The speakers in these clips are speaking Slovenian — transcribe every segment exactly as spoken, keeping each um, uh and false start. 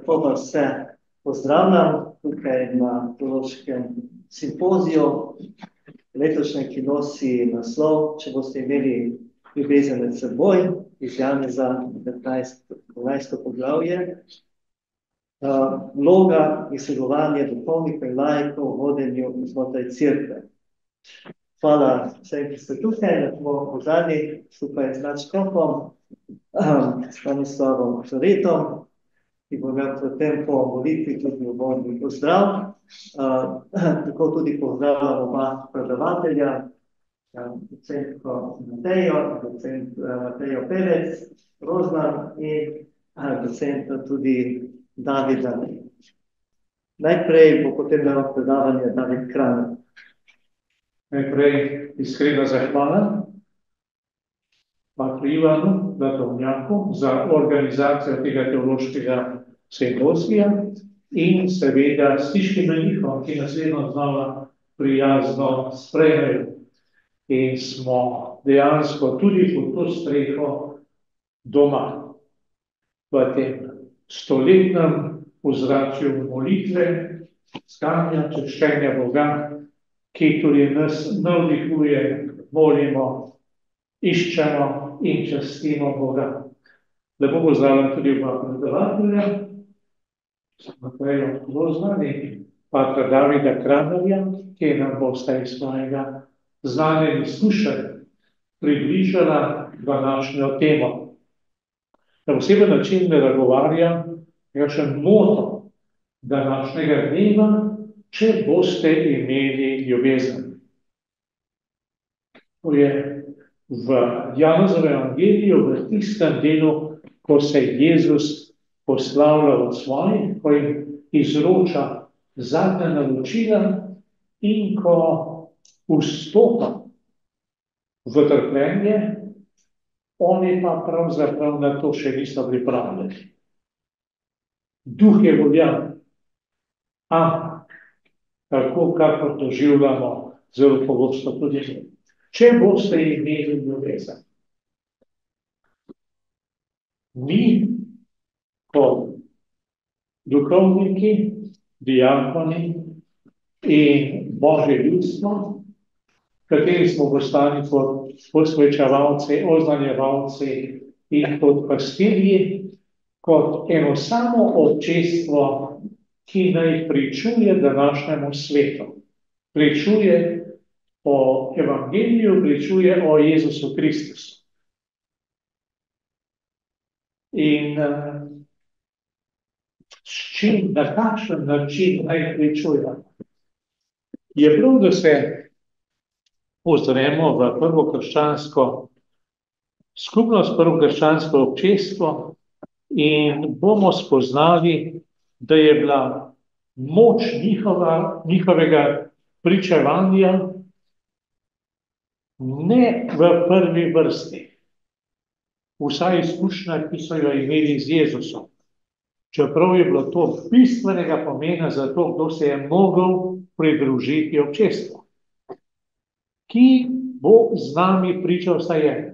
Lepo vas vse pozdravljam tukaj na teološkem simpoziju, letošnjem, ki nosi naslov, če boste imeli ljubezen med seboj, iz Janeza petnajsto poglavje. Vloga in sodelovanje duhovnikov in laikov v vodenju znotraj cerkve. Hvala vsem, ki ste tukaj, da smo v zadnji skupaj z nadškofom, Stanislavom Šoretom, ki bo imel v tem po molitvi tudi uvodni pozdrav. Tako tudi pozdravljam oba predavatelja, docentko Matejo, docent Matejo Perec, Rozman in docenta tudi Davida. Najprej bo potem dal predavanje David Kran. Najprej iskrena zahvala Patru Ivanu Blatovnjaku za organizacijo tega teološkega simpozija in seveda stiškim menihom, ki nas vedno znova prijazno sprejmejo. In smo dejansko tudi pod to streho doma v tem stoletnem ozračju molitve, iskanja, češčenja Boga, ki tudi nas navdihuje, molimo, iščemo in častimo Boga. Lepo pozdravljam tudi oba predavatelja, Matejo Rozman in patra Davida Kranerja, ki nam bosta iz svojega znanja in izkušenj približala današnjo temo. Na poseben način me nagovarja še moto današnjega dneva, če boste imeli ljubezen. To je v Janezovem evangeliju, v tistem delu, ko se Jezus poslavlja od svojih, ko jim izroča zadnja naročila in ko vstopa v trpljenje, oni pa pravzaprav na to še niso pripravljeni. Duh je voljan, ampak tako, kakor doživljamo zelo pogosto tudi mi. Če boste imeli ljubezen. Mi, kot duhovniki, diakoni in Božje ljudstvo, kateri smo postali kot posvečevalci, oznanjevalci in kot pastirji, kot eno samo občestvo, ki naj pričuje današnjemu svetu. Pričuje o evangeliju, pričuje o Jezusu Kristusu. In s čim, na kakšen način naj pričujemo? Je prav, da se ozremo v prvo krščansko skupnost, prvo krščansko občestvo in bomo spoznali, da je bila moč njihova, njihovega pričevanja ne v prvi vrsti. Vsa izkušnja, ki so jo imeli z Jezusom. Čeprav je bilo to bistvenega pomena za to, kdo se je mogel pridružiti občestvu. Ki bo z nami pričal vsaj en.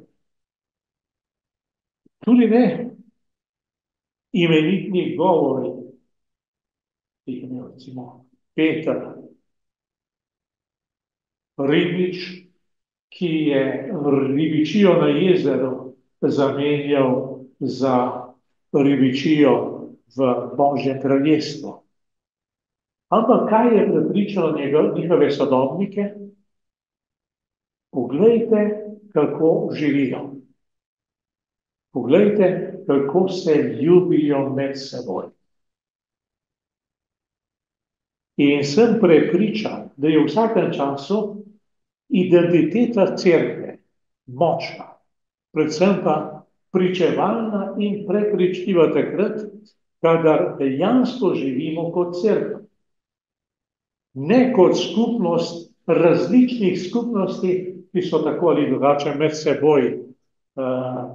Tudi ne imenitni govori, ki jih imel recimo Peter Ribič, ki je ribičijo na jezeru zamenjal za ribičijo v Božjem kraljestvu. Ampak kaj je prepričalo njihove sodobnike? Poglejte, kako živijo. Poglejte, kako se ljubijo med seboj. In sem prepričan, da je v vsakem času identiteta cerkve močna, predvsem pa pričevalna in prepričljiva takrat, kadar dejansko živimo kot cerkev. Ne kot skupnost različnih skupnosti, ki so tako ali drugače med seboj uh,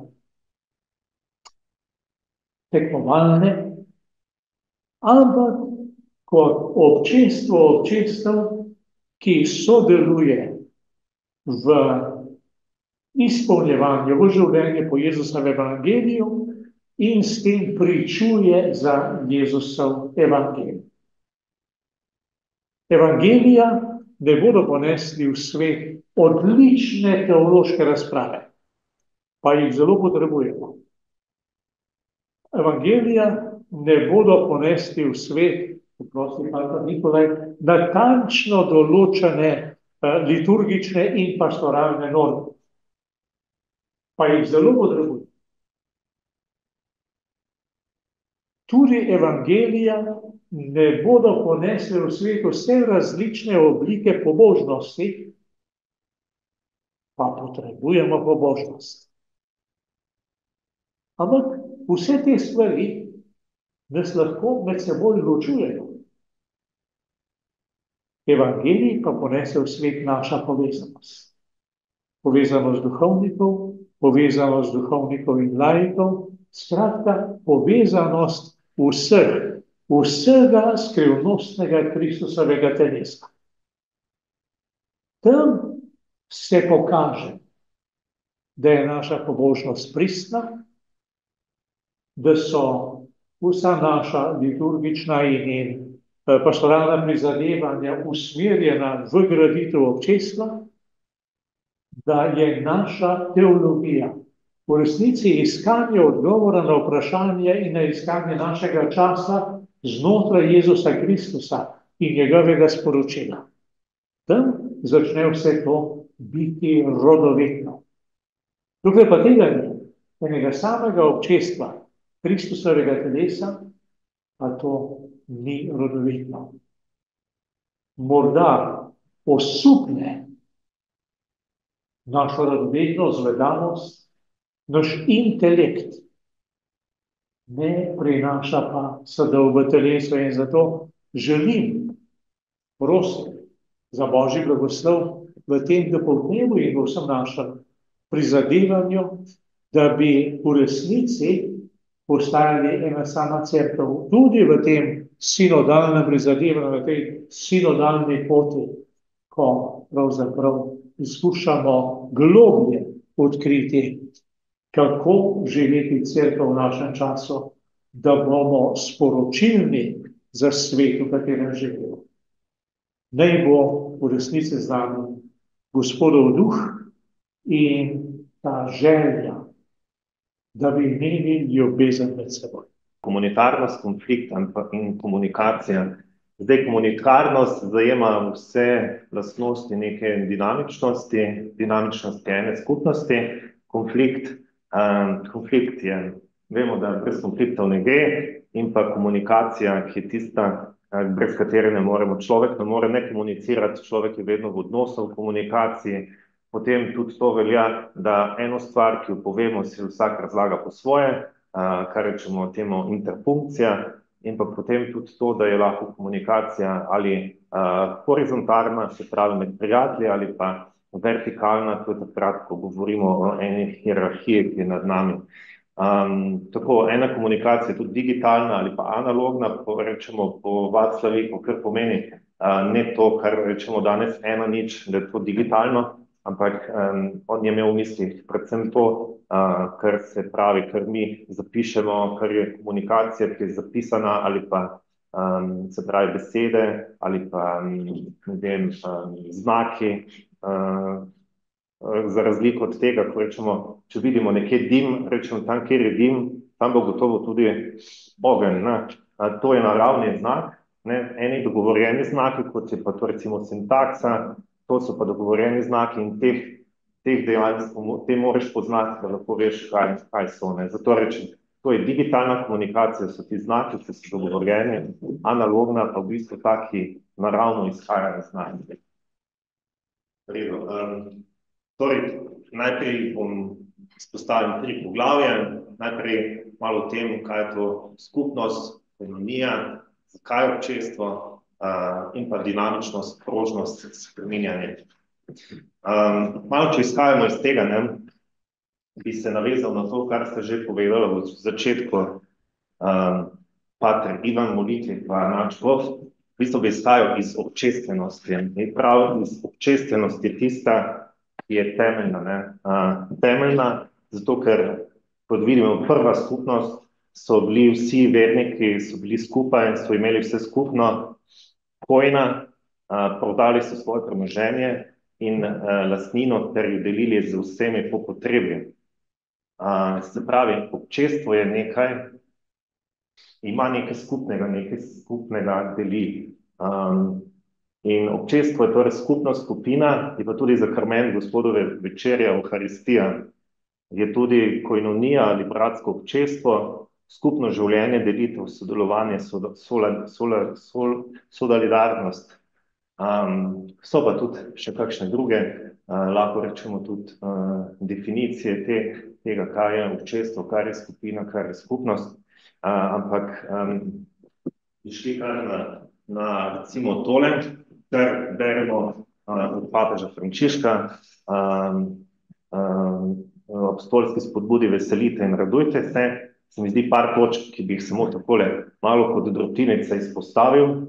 tekmovalne, ampak kot občestvo občestev, ki sodeluje v izpolnjevanju, v življenju po Jezusovem evangeliju in s tem pričuje za Jezusov evangelij. Evangelija ne bodo ponesli v svet odlične teološke razprave, pa jih zelo potrebujemo. Evangelija ne bodo ponesli v svet, prosti pater Nikolaj, natančno določene uh, liturgične in pastoralne norme, pa jih zelo potrebujemo. Tudi evangelija ne bodo ponesli v svet vse različne oblike pobožnosti, pa potrebujemo pobožnost. Ampak vse te stvari nas lahko med seboj ločujejo. Evangelij pa ponese v svet naša povezanost. Povezanost duhovnikov, povezanost duhovnikov in laikov, skratka povezanost vseh, vsega skrivnostnega Kristusovega telesa. Tam se pokaže, da je naša pobožnost pristna, da so vsa naša liturgična in pastoralna prizadevanja usmerjena v graditev občestva, da je naša teologija v resnici iskanje odgovora na vprašanje in na iskanje našega časa znotraj Jezusa Kristusa in njegovega sporočila. Tam začne vse to biti rodovetno. Tukaj pa tega ni, enega samega občestva Kristusovega telesa, pa to ni rodovetno. Morda osupne našo rodovetno zvedanost, naš intelekt, ne prinaša pa sadov v telesu in zato želim, prosim, za Božji blagoslov v tem dopoldnevu in v vsem našem prizadevanju, da bi v resnici postajali ena sama cerkev, tudi v tem sinodalnem prizadevanju, na tej sinodalni poti, ko pravzaprav izkušamo globlje odkriti, kako živeti cerkev v našem času, da bomo sporočilni za svet, v katerem živimo. Naj bo v resnici z nami Gospodov duh in ta želja, da bi imeli ljubezen med seboj. Komunitarnost, konflikt in komunikacija. Zdaj, komunitarnost zajema vse lastnosti neke dinamičnosti, dinamičnosti ene skupnosti. Konflikt, um, konflikt je, vemo, da brez konfliktov ne gre, in pa komunikacija, ki je tista, brez katere ne moremo, človek ne more ne komunicirati, človek je vedno v odnosu v komunikaciji. Potem tudi to velja, da eno stvar, ki jo povemo, si vsak razlaga po svoje, kar rečemo temu interpunkcija, in pa potem tudi to, da je lahko komunikacija ali horizontalna, se pravi med prijatelji, ali pa vertikalna, to je takrat, ko govorimo o eni hierarhiji, ki je nad nami. Um, tako, ena komunikacija je tudi digitalna ali pa analogna, po, rečemo po Vaclaviku, kar pomeni uh, ne to, kar rečemo danes ena nič, da je to digitalno, ampak um, on je imel v mislih predvsem to, uh, kar se pravi, kar mi zapišemo, kar je komunikacija, ki je zapisana, ali pa um, se pravi besede, ali pa ne vem, um, znaki, uh, za razliko od tega, ko rečemo, če vidimo nekje dim, rečemo tam, kjer je dim, tam bo gotovo tudi ogenj. Ne? To je naravni znak, ne? Eni dogovorjeni znaki, kot je pa to recimo sintaksa, to so pa dogovorjeni znaki in teh, teh dejansko, te moraš poznati, da lahko veš, kaj, kaj so. Ne? Zato rečem, to je digitalna komunikacija, so ti znaki, ki so dogovorjeni, analogna pa v bistvu taki naravno izhajajo znaki. Redo. Um, Torej, najprej bom izpostavil tri poglavje, najprej malo o tem, kaj je to skupnost, komunija, zakaj občestvo uh, in pa dinamičnost, prožnost, spreminjanje. Um, malo, če izhajamo iz tega, ne, bi se navezal na to, kar ste že povedali v začetku, um, pater Ivan Molitvi pa Načkov, v bistvu bi izhajal iz občestvenosti. In prav iz občestvenosti tista, ki je temeljna, ne? Uh, temeljna, zato ker, kot vidimo, prva skupnost so bili vsi verniki, so bili skupaj, so imeli vse skupno, hojna, prodali so svoje premoženje in lastnino ter jo delili z vsemi po potrebi. Se pravi, občestvo je nekaj, ima nekaj skupnega, nekaj skupnega deli. In občestvo je torej skupna skupina, je pa tudi zakrmen Gospodove večerja, Euharistija, je tudi koinonija ali bratsko občestvo, skupno življenje, delitev, sodelovanje, solidarnost. So pa tudi še kakšne druge, lahko rečemo tudi definicije tega, kaj je občestvo, kaj je skupina, kaj je skupnost. Ampak išli kar na recimo tole, kar beremo od papeža Frančiška, apostolski spodbudi veselite in radujte se. Se mi zdi par točk, ki bi jih samo takole malo kot drobtinice izpostavil.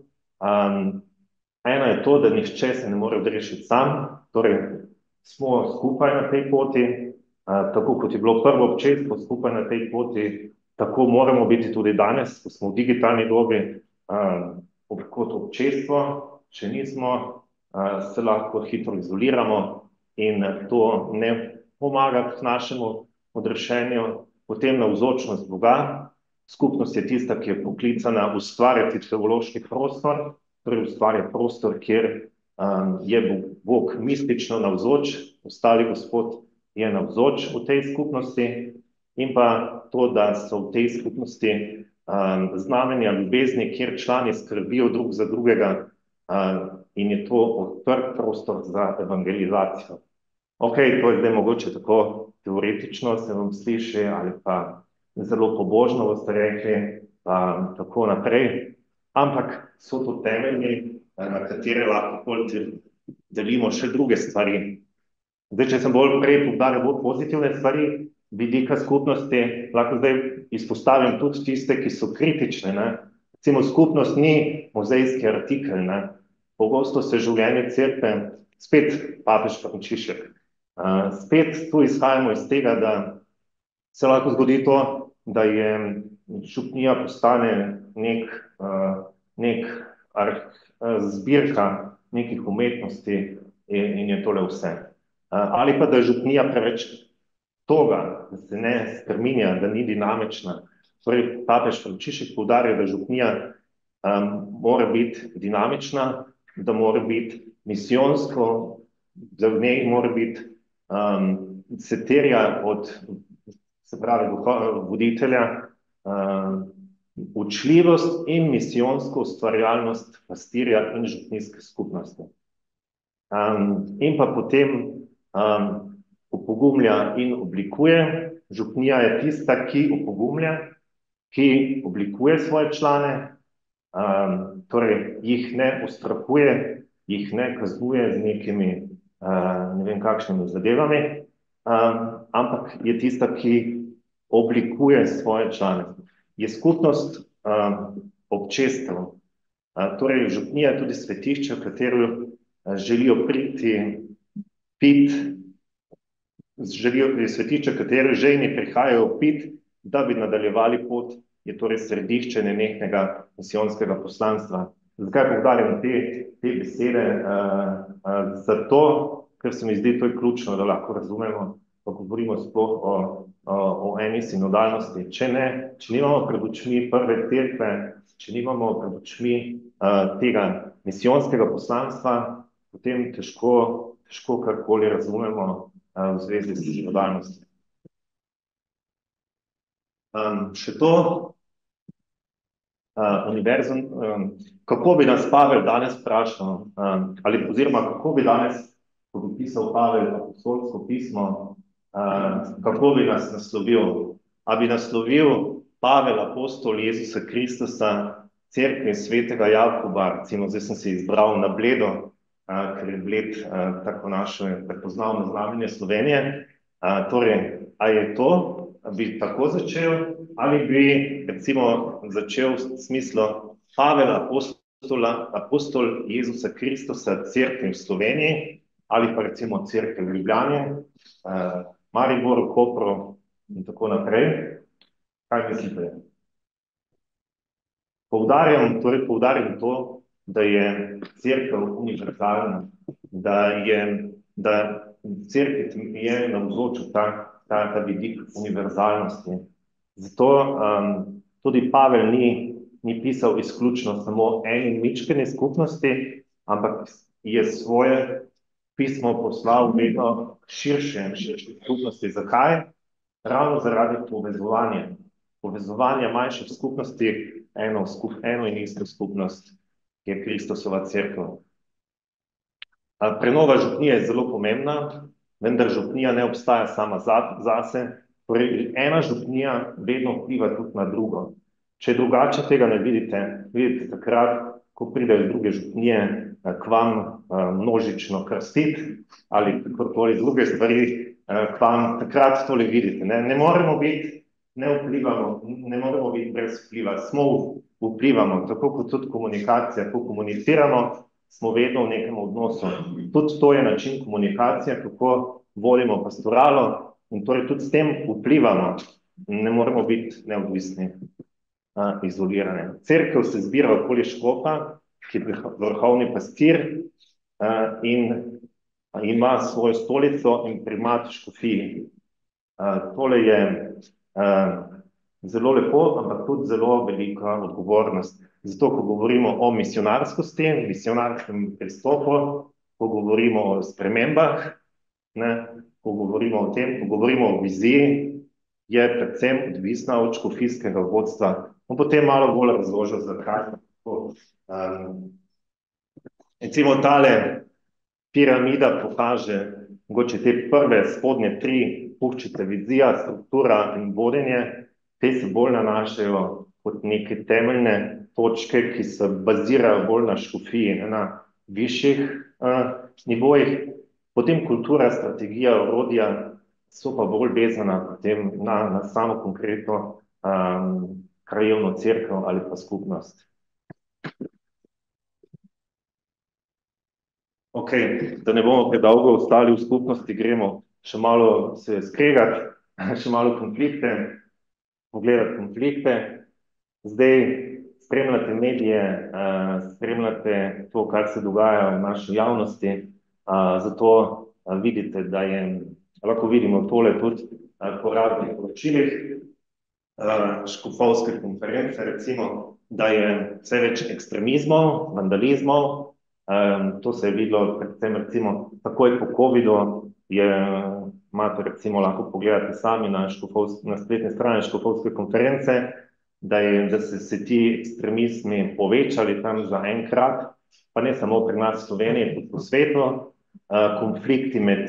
Ena je to, da nihče se ne more odrešiti sam, torej smo skupaj na tej poti, tako kot je bilo prvo občestvo skupaj na tej poti, tako moramo biti tudi danes, ko smo v digitalni dobi, kot občestvo, če nismo, se lahko hitro izoliramo in to ne pomaga k našemu odrešenju. Potem navzočnost Boga, skupnost je tista, ki je poklicana ustvarjati teološki prostor, torej ustvarja prostor, kjer je Bog mistično navzoč, ostali Gospod je navzoč v tej skupnosti, in pa to, da so v tej skupnosti znamenja ljubezni, kjer člani skrbijo drug za drugega, in je to odprt prostor za evangelizacijo. Ok, to je zdaj mogoče tako teoretično, se vam sliši, ali pa zelo pobožno boste rekli, tako naprej, ampak so to temelji, na katere lahko delimo še druge stvari. Zdaj, če sem bolj prej poudaril bolj pozitivne stvari, vidika skupnosti, lahko zdaj izpostavim tudi tiste, ki so kritične, ne. Recimo, skupnost ni muzejski artikel, ne. Pogosto se življenje cerkve, spet papež Frančišek, spet tu izhajamo iz tega, da se lahko zgodi to, da je župnija postane nek, nek zbirka nekih umetnosti in je tole vse. Ali pa, da je župnija preveč toga, da se ne spreminja, da ni dinamična. Torej, papež Frančišek poudarja, da župnija mora biti dinamična, da mora biti misijonsko, da v njej mora biti se terja od, se pravi, voditelja, učljivost in misijonsko ustvarjalnost pastirja in župnijske skupnosti. In pa potem opogumlja in oblikuje. Župnija je tista, ki opogumlja, ki oblikuje svoje člane, torej jih ne ustrahuje, jih ne kaznuje z nekimi ne vem kakšnimi zadevami, ampak je tista, ki oblikuje svoje člane. Je skupnost občestev. Torej, župnija je tudi svetišče, v katero želijo priti pit, želijo priti svetišče, v katero žejni prihajajo pit, da bi nadaljevali pot, je torej središče nenehnega misijonskega poslanstva. Zakaj poudarjam te, te besede? Zato, ker se mi zdi, to je ključno, da lahko razumemo, ko govorimo sploh o, o, o eni sinodalnosti. Če ne, če nimamo pred očmi prve cerkve, če nimamo pred očmi uh, tega misijonskega poslanstva, potem težko, težko karkoli razumemo uh, v zvezi s sinodalnostjo. Um, še to, Uh, univerzum, um, kako bi nas Pavel danes vprašal, um, ali oziroma kako bi danes, ko bi pisal Pavel apostolsko pismo, uh, kako bi nas naslovil? A bi naslovil Pavel, apostol Jezusa Kristusa, cerkve svetega Jakoba, recimo zdaj sem se izbral na Bledo, uh, ker je Bled uh, tako naše prepoznavno znamenje Slovenije, uh, torej, a je to? Bi tako začel, ali bi recimo začel v smislu Pavel, apostola, apostol Jezusa Kristusa, cerkve v Sloveniji, ali pa recimo cerkve v Ljubljani, eh, Mariboru, Kopru in tako naprej. Kaj mislite? Poudarjam, torej poudarjam to, da je cerkev univerzalna, da je, da cerkev je navzočil ta, ta, ta vidik univerzalnosti. Zato um, tudi Pavel ni, ni pisal izključno samo eni mičkeni skupnosti, ampak je svoje pismo poslal vedno širše, širše skupnosti. Zakaj? Ravno zaradi povezovanja. Povezovanja manjših skupnosti, eno, skup, eno in isto skupnost, ki je Kristusova cerkev. Prenova župnije je zelo pomembna, vendar župnija ne obstaja sama zase. Torej, ena župnija vedno vpliva tudi na drugo. Če drugače tega ne vidite, vidite takrat, ko pridejo druge župnije k vam množično krstiti ali kakorkoli druge stvari k vam, takrat tole vidite. Ne, ne moremo biti, ne vplivamo, ne moremo biti brez vpliva, smo vplivamo, tako kot tudi komunikacija, ko komuniciramo, smo vedno v nekem odnosu. Tudi to je način komunikacije, kako vodimo pastoralo in torej tudi s tem vplivamo, ne moremo biti neodvisni, a, izolirani. Cerkev se zbira okoli škofa, ki je vrhovni pastir a, in a, ima svojo stolico in primat škofiji. A, tole je a, zelo lepo, ampak tudi zelo velika odgovornost. Zato, ko govorimo o misionarskosti, misionarskem pristopu, ko govorimo o spremembah, ne, ko govorimo o tem, ko govorimo o viziji, je predvsem odvisna od škofijskega vodstva. On potem malo bolj razložil, zakaj. Um, recimo tale piramida pokaže mogoče te prve spodnje tri puščice, vizija, struktura in vodenje, te se bolj nanašajo kot neke temeljne točke, ki se bazirajo bolj na škofiji, ne, na višjih uh, nivojih. Potem kultura, strategija, orodja so pa bolj vezana potem na, na samo konkretno um, krajevno cerkev ali pa skupnost. Ok, da ne bomo predolgo ostali v skupnosti, gremo še malo se skregati, še malo konflikte, pogledati konflikte. Zdaj spremljate medije, uh, spremljate to, kar se dogaja v naši javnosti, uh, zato uh, vidite, da je, lahko vidimo tole tudi uh, po raznih poročilih uh, škofovske konference, recimo, da je vse več ekstremizmov, vandalizmov, um, to se je videlo predvsem recimo takoj po covidu, je, imate recimo lahko pogledate sami na, na spletni strani škofovske konference, da, je, da se, se ti ekstremizmi povečali tam za enkrat, pa ne samo pri nas v Sloveniji, tudi po svetu, uh, konflikti med,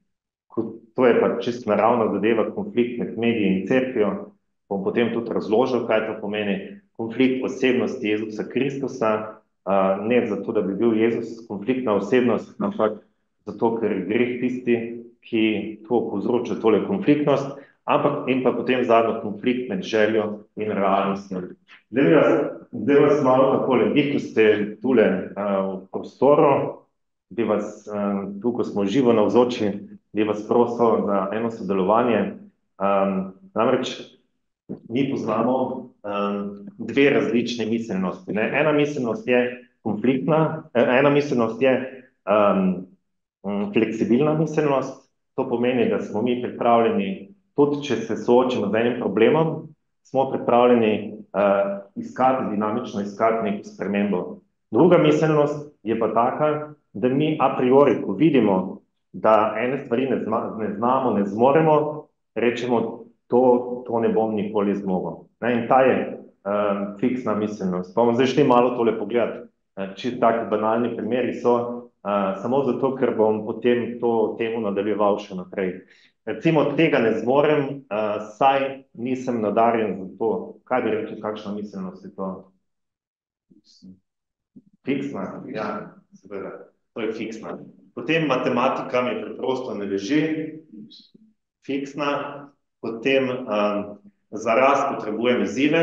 to je pa čisto naravna zadeva, konflikt med mediji in cerkvijo, bom potem tudi razložil, kaj to pomeni, konflikt osebnosti Jezusa Kristusa, uh, ne zato, da bi bil Jezus konfliktna osebnost, ampak zato, ker je greh tisti, ki to povzroča tole konfliktnost, ampak in pa potem zadnjo konflikt med željo in realnostjo. Zdaj vas, zdaj vas malo takole, vi, ko ste tule uh, v prostoru, bi vas, uh, tu, ko smo živo navzoči, bi vas prosil za eno sodelovanje. Um, namreč mi poznamo um, dve različne miselnosti. Ne? Ena miselnost je konfliktna, ena miselnost je um, fleksibilna miselnost, to pomeni, da smo mi pripravljeni, tudi če se soočimo z enim problemom, smo pripravljeni uh, iskati, dinamično iskati neko spremembo. Druga miselnost je pa taka, da mi a priori, ko vidimo, da ene stvari ne, zna, ne znamo, ne zmoremo, rečemo, to, to ne bom nikoli zmogel. Ne, in ta je uh, fiksna miselnost. Pa bomo zdaj šli malo tole pogledati, uh, če taki banalni primeri so, uh, samo zato, ker bom potem to temu nadaljeval še naprej. Recimo, tega ne zmorem, uh, saj nisem nadarjen za to. Kaj bi rekel, kakšna miselnost je to? Fiksna? Ja, seveda, to je fiksna. Potem matematika mi preprosto ne leži, fiksna. Potem um, za rast potrebujem izzive.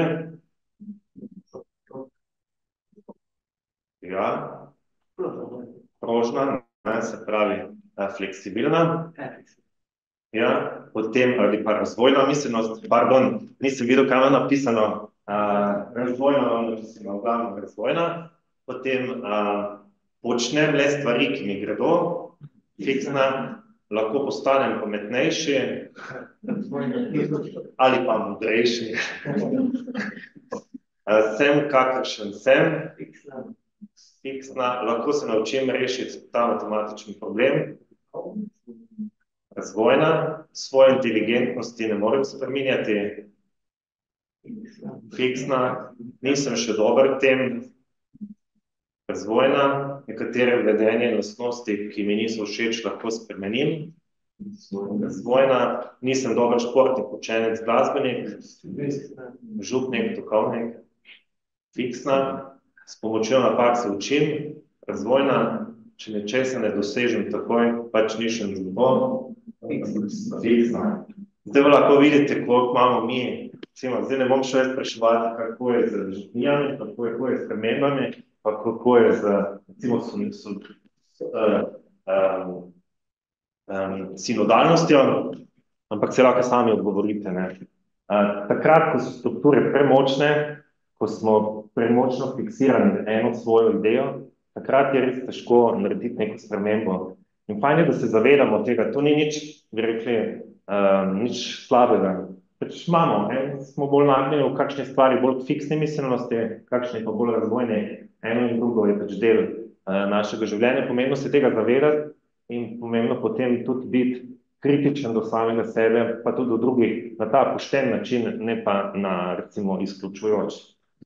Ja, prožna, ne, se pravi uh, fleksibilna. Ja, potem ali pa razvojna miselnost, pardon, nisem videl, kaj ima napisano uh, razvojna, mislim, glavno razvojna, potem uh, počnem le stvari, ki mi gredo, fiksna, lahko postanem pametnejši ali pa modrejši. Sem, kakršen sem, fiksna, lahko se naučim rešiti ta matematični problem. Razvojna, svoje inteligentnosti ne morem spreminjati. Fiksna, nisem še dober v tem. Razvojna, nekatere vedenje in lastnosti, ki mi niso všeč, lahko spremenim. Razvojna, nisem dober športnik, učenec, glasbenik, župnik, duhovnik. Fiksna, s pomočjo napak se učim. Razvojna, če nečesa ne dosežem takoj, pač nišem zelo. Fiksna. Zdaj lahko vidite, koliko imamo mi. Zdaj ne bom še spraševati, kako je z župnijami, kako je, kako je s spremembami, pa kako je z, recimo, so, so, uh, um, um, sinodalnostjo, ampak se lahko sami odgovorite. Ne? Uh, takrat, ko so strukture premočne, ko smo premočno fiksirani eno svojo idejo, takrat je res težko narediti neko spremembo. In fajn je, da se zavedamo tega, to ni nič, bi rekli, uh, nič slabega. Pač imamo, ne? Smo bolj nagnjeni v kakšne stvari, bolj fiksne miselnosti, kakšne pa bolj razvojne. Eno in drugo je pač del uh, našega življenja. Pomembno se tega zavedati in pomembno potem tudi biti kritičen do samega sebe, pa tudi do drugih, na ta pošten način, ne pa na, recimo, izključujoč.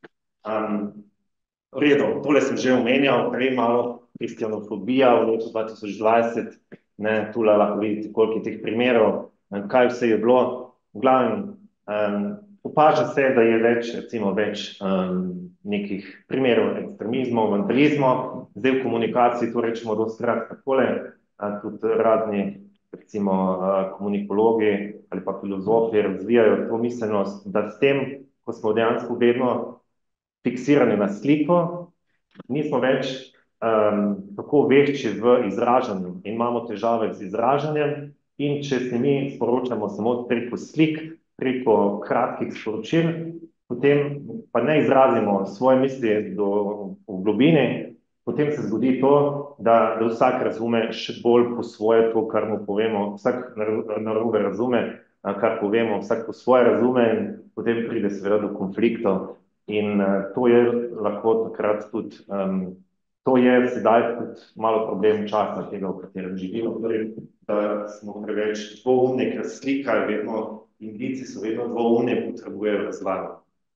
Um, v redu, tole sem že omenjal, prej malo kristijanofobija v letu dva tisoč dvajset, ne, tule lahko vidite, koliko je teh primerov, kaj vse je bilo. V glavnem, um, opaža se, da je več, recimo, več um, nekih primerov ekstremizmov, vandalizmov, zdaj v komunikaciji to rečemo dostikrat takole, tudi razni, recimo, komunikologi ali pa filozofi razvijajo to miselnost, da s tem, ko smo dejansko vedno fiksirani na sliko, nismo več um, tako vešči v izražanju in imamo težave z izražanjem in če se mi sporočamo samo preko slik, preko kratkih sporočil, potem pa ne izrazimo svoje misli do, v globini, potem se zgodi to, da, da vsak razume še bolj po svoje to, kar mu povemo, vsak narobe razume, kar povemo, vsak po svoje razume in potem pride seveda do konfliktov. In uh, to je lahko takrat tudi, um, to je sedaj tudi malo problem časa tega, v katerem živimo, torej, da smo preveč dvoumni, ker slika je vedno, indici so vedno dvoumni, potrebujejo razlago.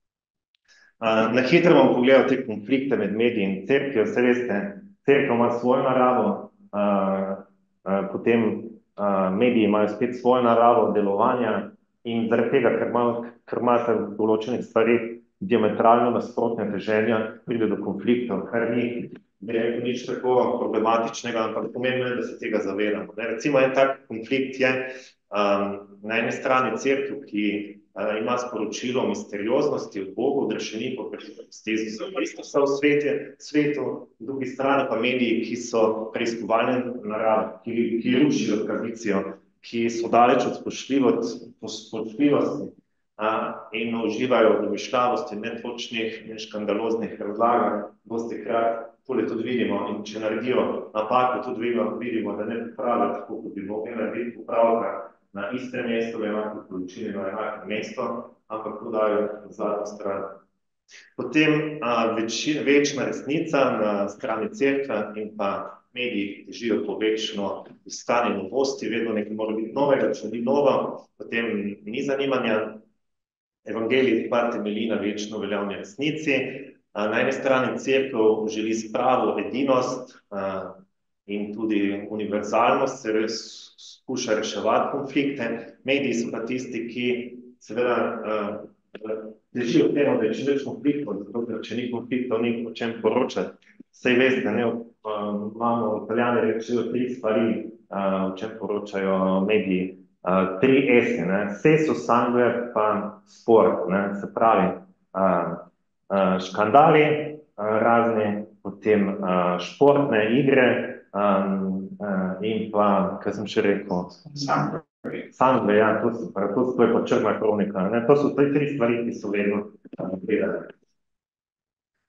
Uh, na hitro bom pogledal te konflikte med mediji in cerkvijo. Vse veste, cerkev ima svojo naravo, uh, uh, potem uh, mediji imajo spet svojo naravo delovanja in zaradi tega, ker ima, ker ima določenih stvari diametralno nasprotne teženja, pride do konfliktov, kar ni, bi rekel, nič tako problematičnega, ampak pomembno je, da se tega zavedamo. Ne? Recimo, en tak konflikt je um, na eni strani cerkev, ki uh, ima sporočilo o misterioznosti od Boga, odrešeni po stezi so Kristusa v svete, svetu, v drugi strani pa mediji, ki so preiskovalne narave, ki, ki rušijo tradicijo, ki so daleč od spoštljivosti, A, in uživajo v domišljavosti, netočnih in škandaloznih razlagah, dosti krat, tole tudi vidimo, in če naredijo napako, tudi vidimo, vidimo da ne popravijo tako, kot bi mogli narediti popravka na istem mestu, v enaki količini, na enakem mestu, ampak to dajo na zadnjo stran. Potem a, več, večna resnica na strani cerkve in pa mediji težijo po večno iskanje novosti, vedno nekaj mora biti novega, če ni novo, potem ni zanimanja. Evangelij pa temelji na večno veljavni resnici. Na eni strani cerkev želi spravo, edinost in tudi univerzalnost, se res skuša reševati konflikte. Mediji so pa tisti, ki seveda težijo k temu, da je čim več konfliktov, zato ker če ni konfliktov, ni o čem poročati. Saj veste, ne, imamo Italijani rečejo tri stvari, o čem poročajo mediji. Uh, tri esi, ne, seso, sangue, pa sport, ne, se pravi, uh, uh, škandali, uh, razni, potem uh, športne igre um, uh, in pa, kaj sem še rekel, sangue, sangue, ja, to, so, to, to je pa črna kronika, ne, to so te tri stvari, ki so vedno uh, gledali.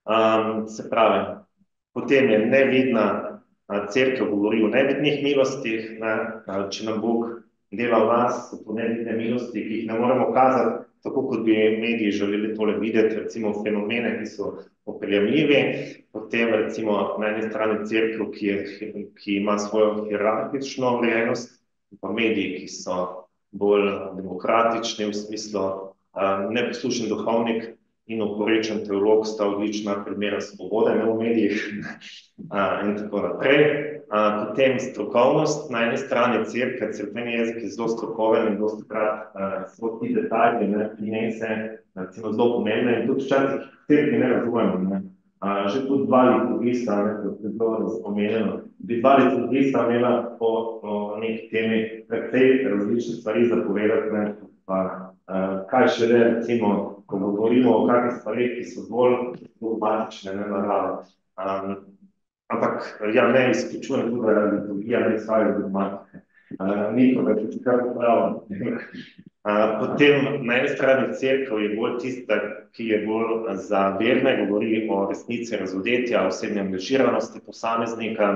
Um, se pravi, potem je nevidna a, cerkev govori o nevidnih milostih, ne, a, če nam Bog dela v nas, so to nevidne milosti, ki jih ne moremo kazati, tako kot bi mediji želeli tole videti, recimo fenomene, ki so opeljemljivi, potem recimo na eni strani cerkev, ki, je, ki ima svojo hierarhično urejenost, pa mediji, ki so bolj demokratični v smislu uh, neposlušen duhovnik in oporečen teolog sta odlična primera svobode v medijih uh, in tako naprej. Uh, potem strokovnost, na eni strani cerkev, cerkveni jezik je zelo strokoven in dostikrat uh, so ti detajli, ne, finese, recimo zelo pomembne in tudi včasih cerkvi ne razumemo. Ne. Uh, že tudi dva liturgista, kot je bilo spomenjeno, bi dva liturgista imela po, po neki temi precej različne stvari zapovedati, ne, pa uh, kaj še le, recimo, ko govorimo o kakih stvarih, ki so bolj dogmatične, ne narave. Um, ampak, ja, ne izključujem tudi, da liturgija ne izhaja dogmatike. Uh, Nikoga, če kar popravljam. Uh, potem na eni strani cerkev je bolj tista, ki je bolj za verne, govori o resnici razodetja, osebne angažiranosti posameznika.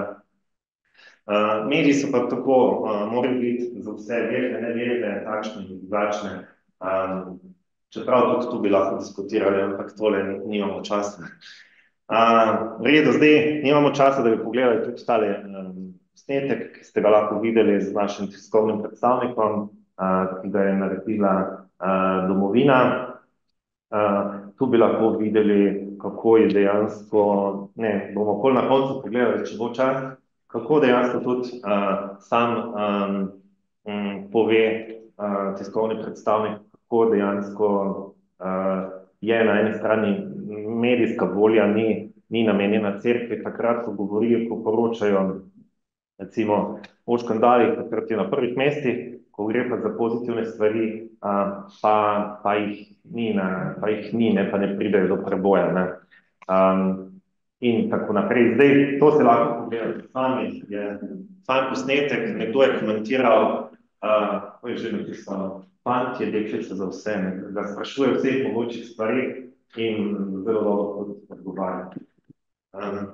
Uh, mediji so pa tako, uh, morajo biti za vse verne, neverne, takšne in drugačne. Um, čeprav tudi tu bi lahko diskutirali, ampak tole nimamo časa. Uh, v redu, zdaj nimamo časa, da bi pogledali tudi tale um, snetek, ki ste ga lahko videli z našim tiskovnim predstavnikom, uh, ki ga je naredila uh, Domovina. Uh, tu bi lahko videli, kako je dejansko, ne, bomo pol na koncu pogledali, če bo čas, kako dejansko tudi uh, sam um, um, pove uh, tiskovni predstavnik, kako dejansko uh, je na eni strani medijska volja, ni, ni namenjena cerkvi, takrat, ko govorijo, ko poročajo, recimo, o škandalih, takrat je na prvih mestih, ko gre pa za pozitivne stvari, uh, pa, pa, jih ni, ne, pa jih ni, ne, pa ne pridejo do preboja. Ne. Um, in tako naprej. Zdaj, to se lahko pogledati sami, je sam posnetek, nekdo je komentiral, uh, to je že napisano, fant je deklica za vse, ne, da sprašuje vseh mogočih stvari in zelo dobro tudi odgovarja. Um,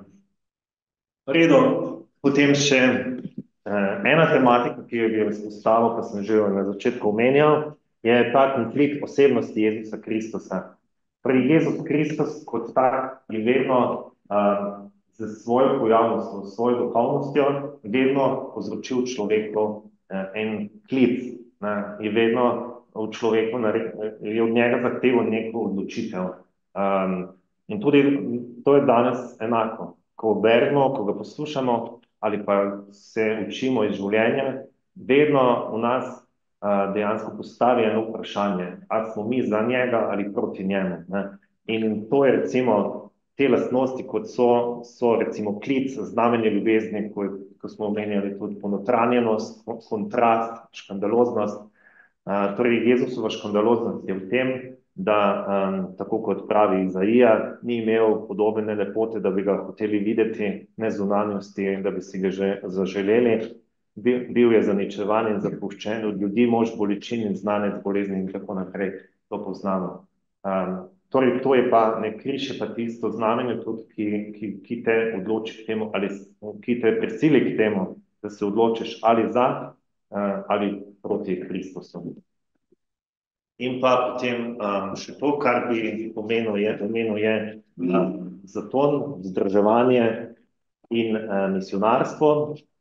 redo, potem še uh, ena tematika, ki jo bi izpostavil, pa sem že na začetku omenjal, je ta konflikt osebnosti Jezusa Kristusa. Torej, Jezus Kristus kot tak je vedno uh, z svojo pojavnostjo, s svojo duhovnostjo, vedno povzročil človeku uh, en klic, ne, je vedno v človeku, je od njega zahteval neko odločitev. Um, in tudi to je danes enako. Ko beremo, ko ga poslušamo ali pa se učimo iz življenja, vedno v nas uh, dejansko postavi eno vprašanje, ali smo mi za njega ali proti njemu. Ne? In to je recimo te lastnosti, kot so, so recimo klic, znamenje ljubezni, ko, ko smo omenjali tudi ponotranjenost, kontrast, škandaloznost. Uh, torej, Jezusova škandaloznost je v tem, da, um, tako kot pravi Izaija, ni imel podobne lepote, da bi ga hoteli videti, ne zunanjosti, da bi si ga že zaželeli. Bil, bil je zaničevan in zapuščen od ljudi, mož bolečin in znanec bolezni in tako naprej. To poznamo. Um, torej, to je pa ne križ, je pa tisto znamenje tudi, ki, ki, ki te odloči k temu, ali ki te prisili k temu, da se odločiš ali za uh, ali proti Kristusu. In pa potem um, še to, kar bi pomenil je, pomenil je um, zaton, vzdrževanje in uh, misionarstvo.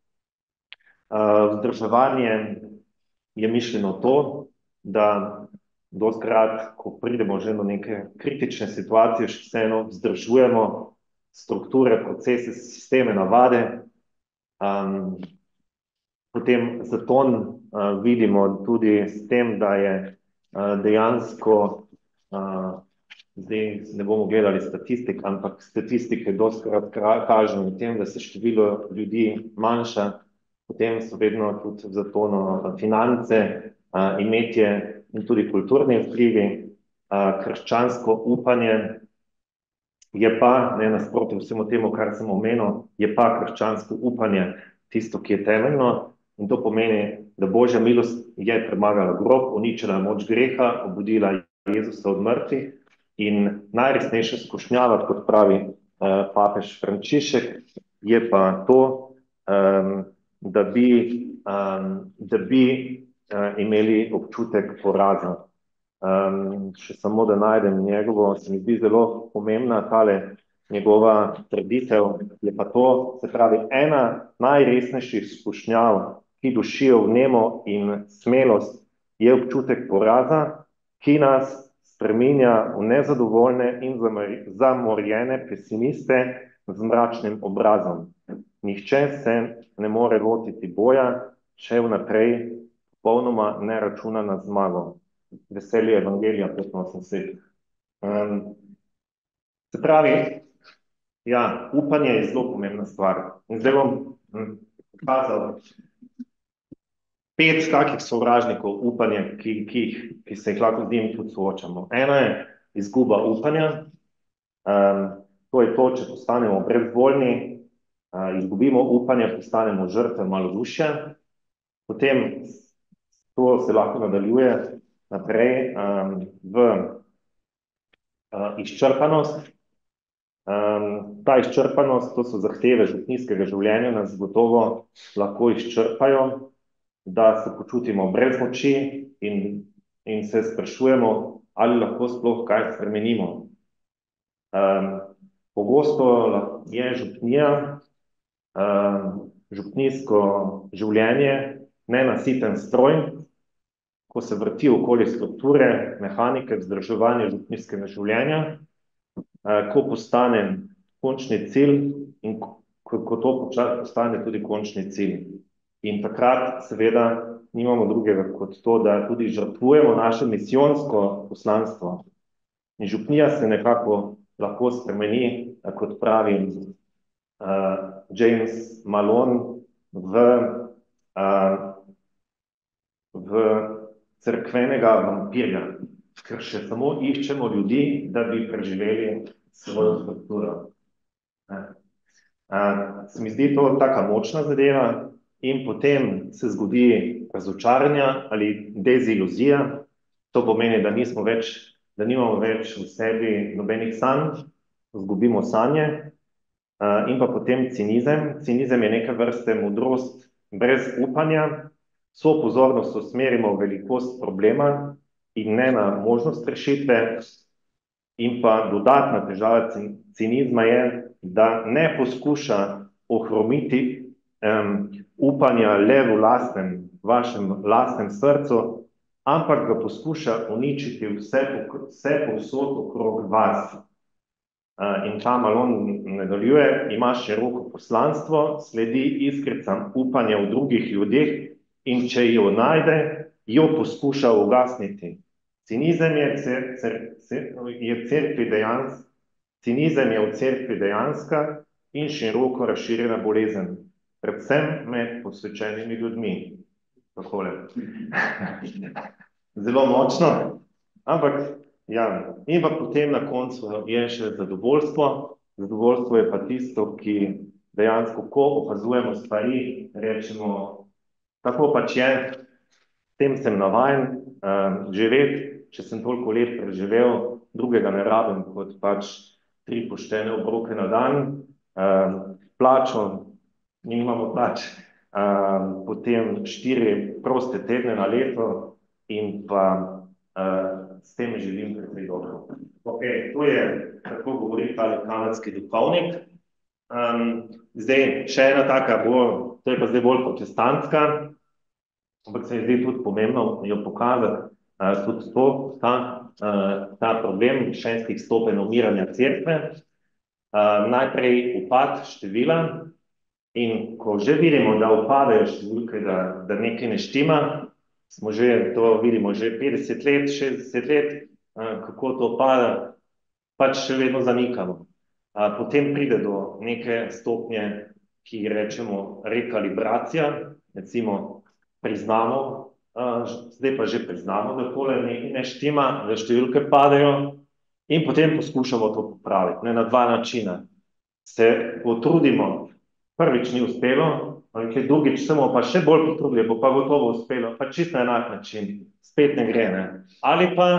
Uh, vzdrževanje je mišljeno to, da dostikrat, ko pridemo že do neke kritične situacije, še vseeno vzdržujemo strukture, procese, sisteme, navade. Um, potem zaton uh, vidimo tudi s tem, da je Uh, dejansko, uh, zdaj ne bomo gledali statistik, ampak statistike dostikrat kažejo v tem, da se število ljudi manjša, potem so vedno tudi zato no, finance, uh, imetje in tudi kulturni vplivi, uh, krščansko upanje je pa, ne nasproti vsemu temu, kar sem omenil, je pa krščansko upanje tisto, ki je temeljno. In to pomeni, da Božja milost je premagala grob, uničila moč greha, obudila Jezusa od mrtvih In najresnejša skušnjava, kot pravi uh, papež Frančišek, je pa to, um, da bi, um, da bi uh, imeli občutek poraza. Um, še samo, da najdem njegovo, se mi zdi zelo pomembna tale njegova trditev, je pa to, se pravi, ena najresnejših skušnjav, ki dušijo vnemo in smelost, je občutek poraza, ki nas spreminja v nezadovoljne in zamorjene pesimiste z mračnim obrazom. Nihče se ne more lotiti boja, če vnaprej popolnoma ne računa na zmago. Veselje Evangelija petinosemdeset. Um, se pravi, ja, upanje je zelo pomembna stvar. In zdaj bom hm, pokazal pet takih sovražnikov upanja, ki, ki, ki se jih lahko z njim tudi soočamo. Ena je izguba upanja. Um, to je to, če postanemo brezvoljni, uh, izgubimo upanje, postanemo žrtve malodušja. Potem to se lahko nadaljuje naprej um, v uh, izčrpanost. Um, ta izčrpanost, to so zahteve župnijskega življenja, nas gotovo lahko izčrpajo, da se počutimo brez moči in, in se sprašujemo, ali lahko sploh kaj spremenimo. Um, pogosto je župnija, um, župnijsko življenje nenasiten stroj, ko se vrti okoli strukture, mehanike, vzdrževanja župnijskega življenja, ko postane končni cilj in ko, ko to počasi postane tudi končni cilj. In takrat seveda nimamo drugega kot to, da tudi žrtvujemo naše misijonsko poslanstvo. In župnija se nekako lahko spremeni, kot pravi uh, James Malone, v, uh, v cerkvenega vampirja, ker še samo iščemo ljudi, da bi preživeli svojo strukturo. Se mi zdi to taka močna zadeva in potem se zgodi razočaranje ali deziluzija. To pomeni, da nismo več, da nimamo več v sebi nobenih sanj, izgubimo sanje in pa potem cinizem. Cinizem je neke vrste modrost brez upanja. Vso pozornost usmerimo v velikost problema in ne na možnost rešitve. In pa dodatna težava cinizma je, da ne poskuša ohromiti um, upanja le v lastnem, vašem lastnem srcu, ampak ga poskuša uničiti vse, vse povsod okrog vas. Uh, in ta Malone nadaljuje, ima široko poslanstvo, sledi iskricam upanja v drugih ljudeh, in če jo najde, jo poskuša ugasniti. Cinizem je, cer, cer, cer, je cerkvi dejansk, cinizem je v cerkvi dejanska in široko razširjena bolezen, predvsem med posvečenimi ljudmi. Takole. Zelo močno, ampak ja, in pa potem na koncu je še zadovoljstvo. Zadovoljstvo je pa tisto, ki dejansko, ko opazujemo stvari, rečemo, tako pač je, tem sem navajen uh, živeti, če sem toliko let preživel, drugega ne rabim kot pač tri poštene obroke na dan, uh, plačo, nimamo plač, uh, potem štiri proste tedne na leto in pa uh, s tem želim precej dobro. Ok, to je, kako govori tale kanadski duhovnik. Um, zdaj, še ena taka bolj, to je pa zdaj bolj protestantska, ampak se je zdaj tudi pomembno jo pokazati, uh, tudi to, ta, uh, ta problem šestih stopenj umiranja cerkve. Uh, najprej upad števila in ko že vidimo, da upadajo številke, da, da nekaj ne štima, smo že, to vidimo že petdeset let, šestdeset let, uh, kako to pada, pač še vedno zanikamo. Uh, potem pride do neke stopnje, ki rečemo rekalibracija, recimo priznamo, uh, zdaj pa že priznamo, da tole nekaj ne štima, da številke padajo in potem poskušamo to popraviti, ne, na dva načina. Se potrudimo, prvič ni uspelo, nekaj drugič se bomo pa še bolj potrudili, bo pa gotovo uspelo, pa čisto na enak način, spet ne gre, ne. Ali pa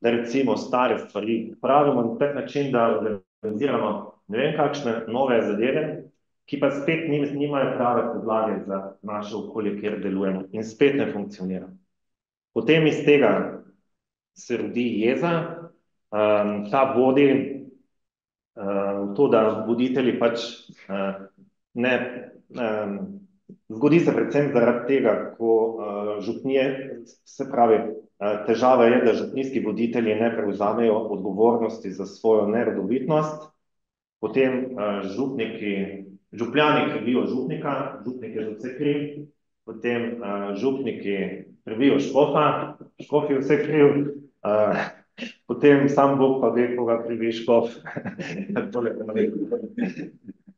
da recimo stare stvari pravimo na tak način, da organiziramo ne vem kakšne nove zadeve, ki pa spet nimajo prave podlage za naše okolje, kjer delujemo in spet ne funkcionira. Potem iz tega se rodi jeza, um, ta vodi uh, to, da voditelji pač uh, ne, um, zgodi se predvsem zaradi tega, ko uh, župnije, se pravi, uh, težava je, da župnijski voditelji ne prevzamejo odgovornosti za svojo nerodovitnost, potem uh, župniki, župljani krivijo župnika, župnik je za vse kriv, potem uh, župniki krivijo škofa, škof je vse kriv, uh, potem sam Bog pa ve, koga krivi škof. Tole pa ne vem.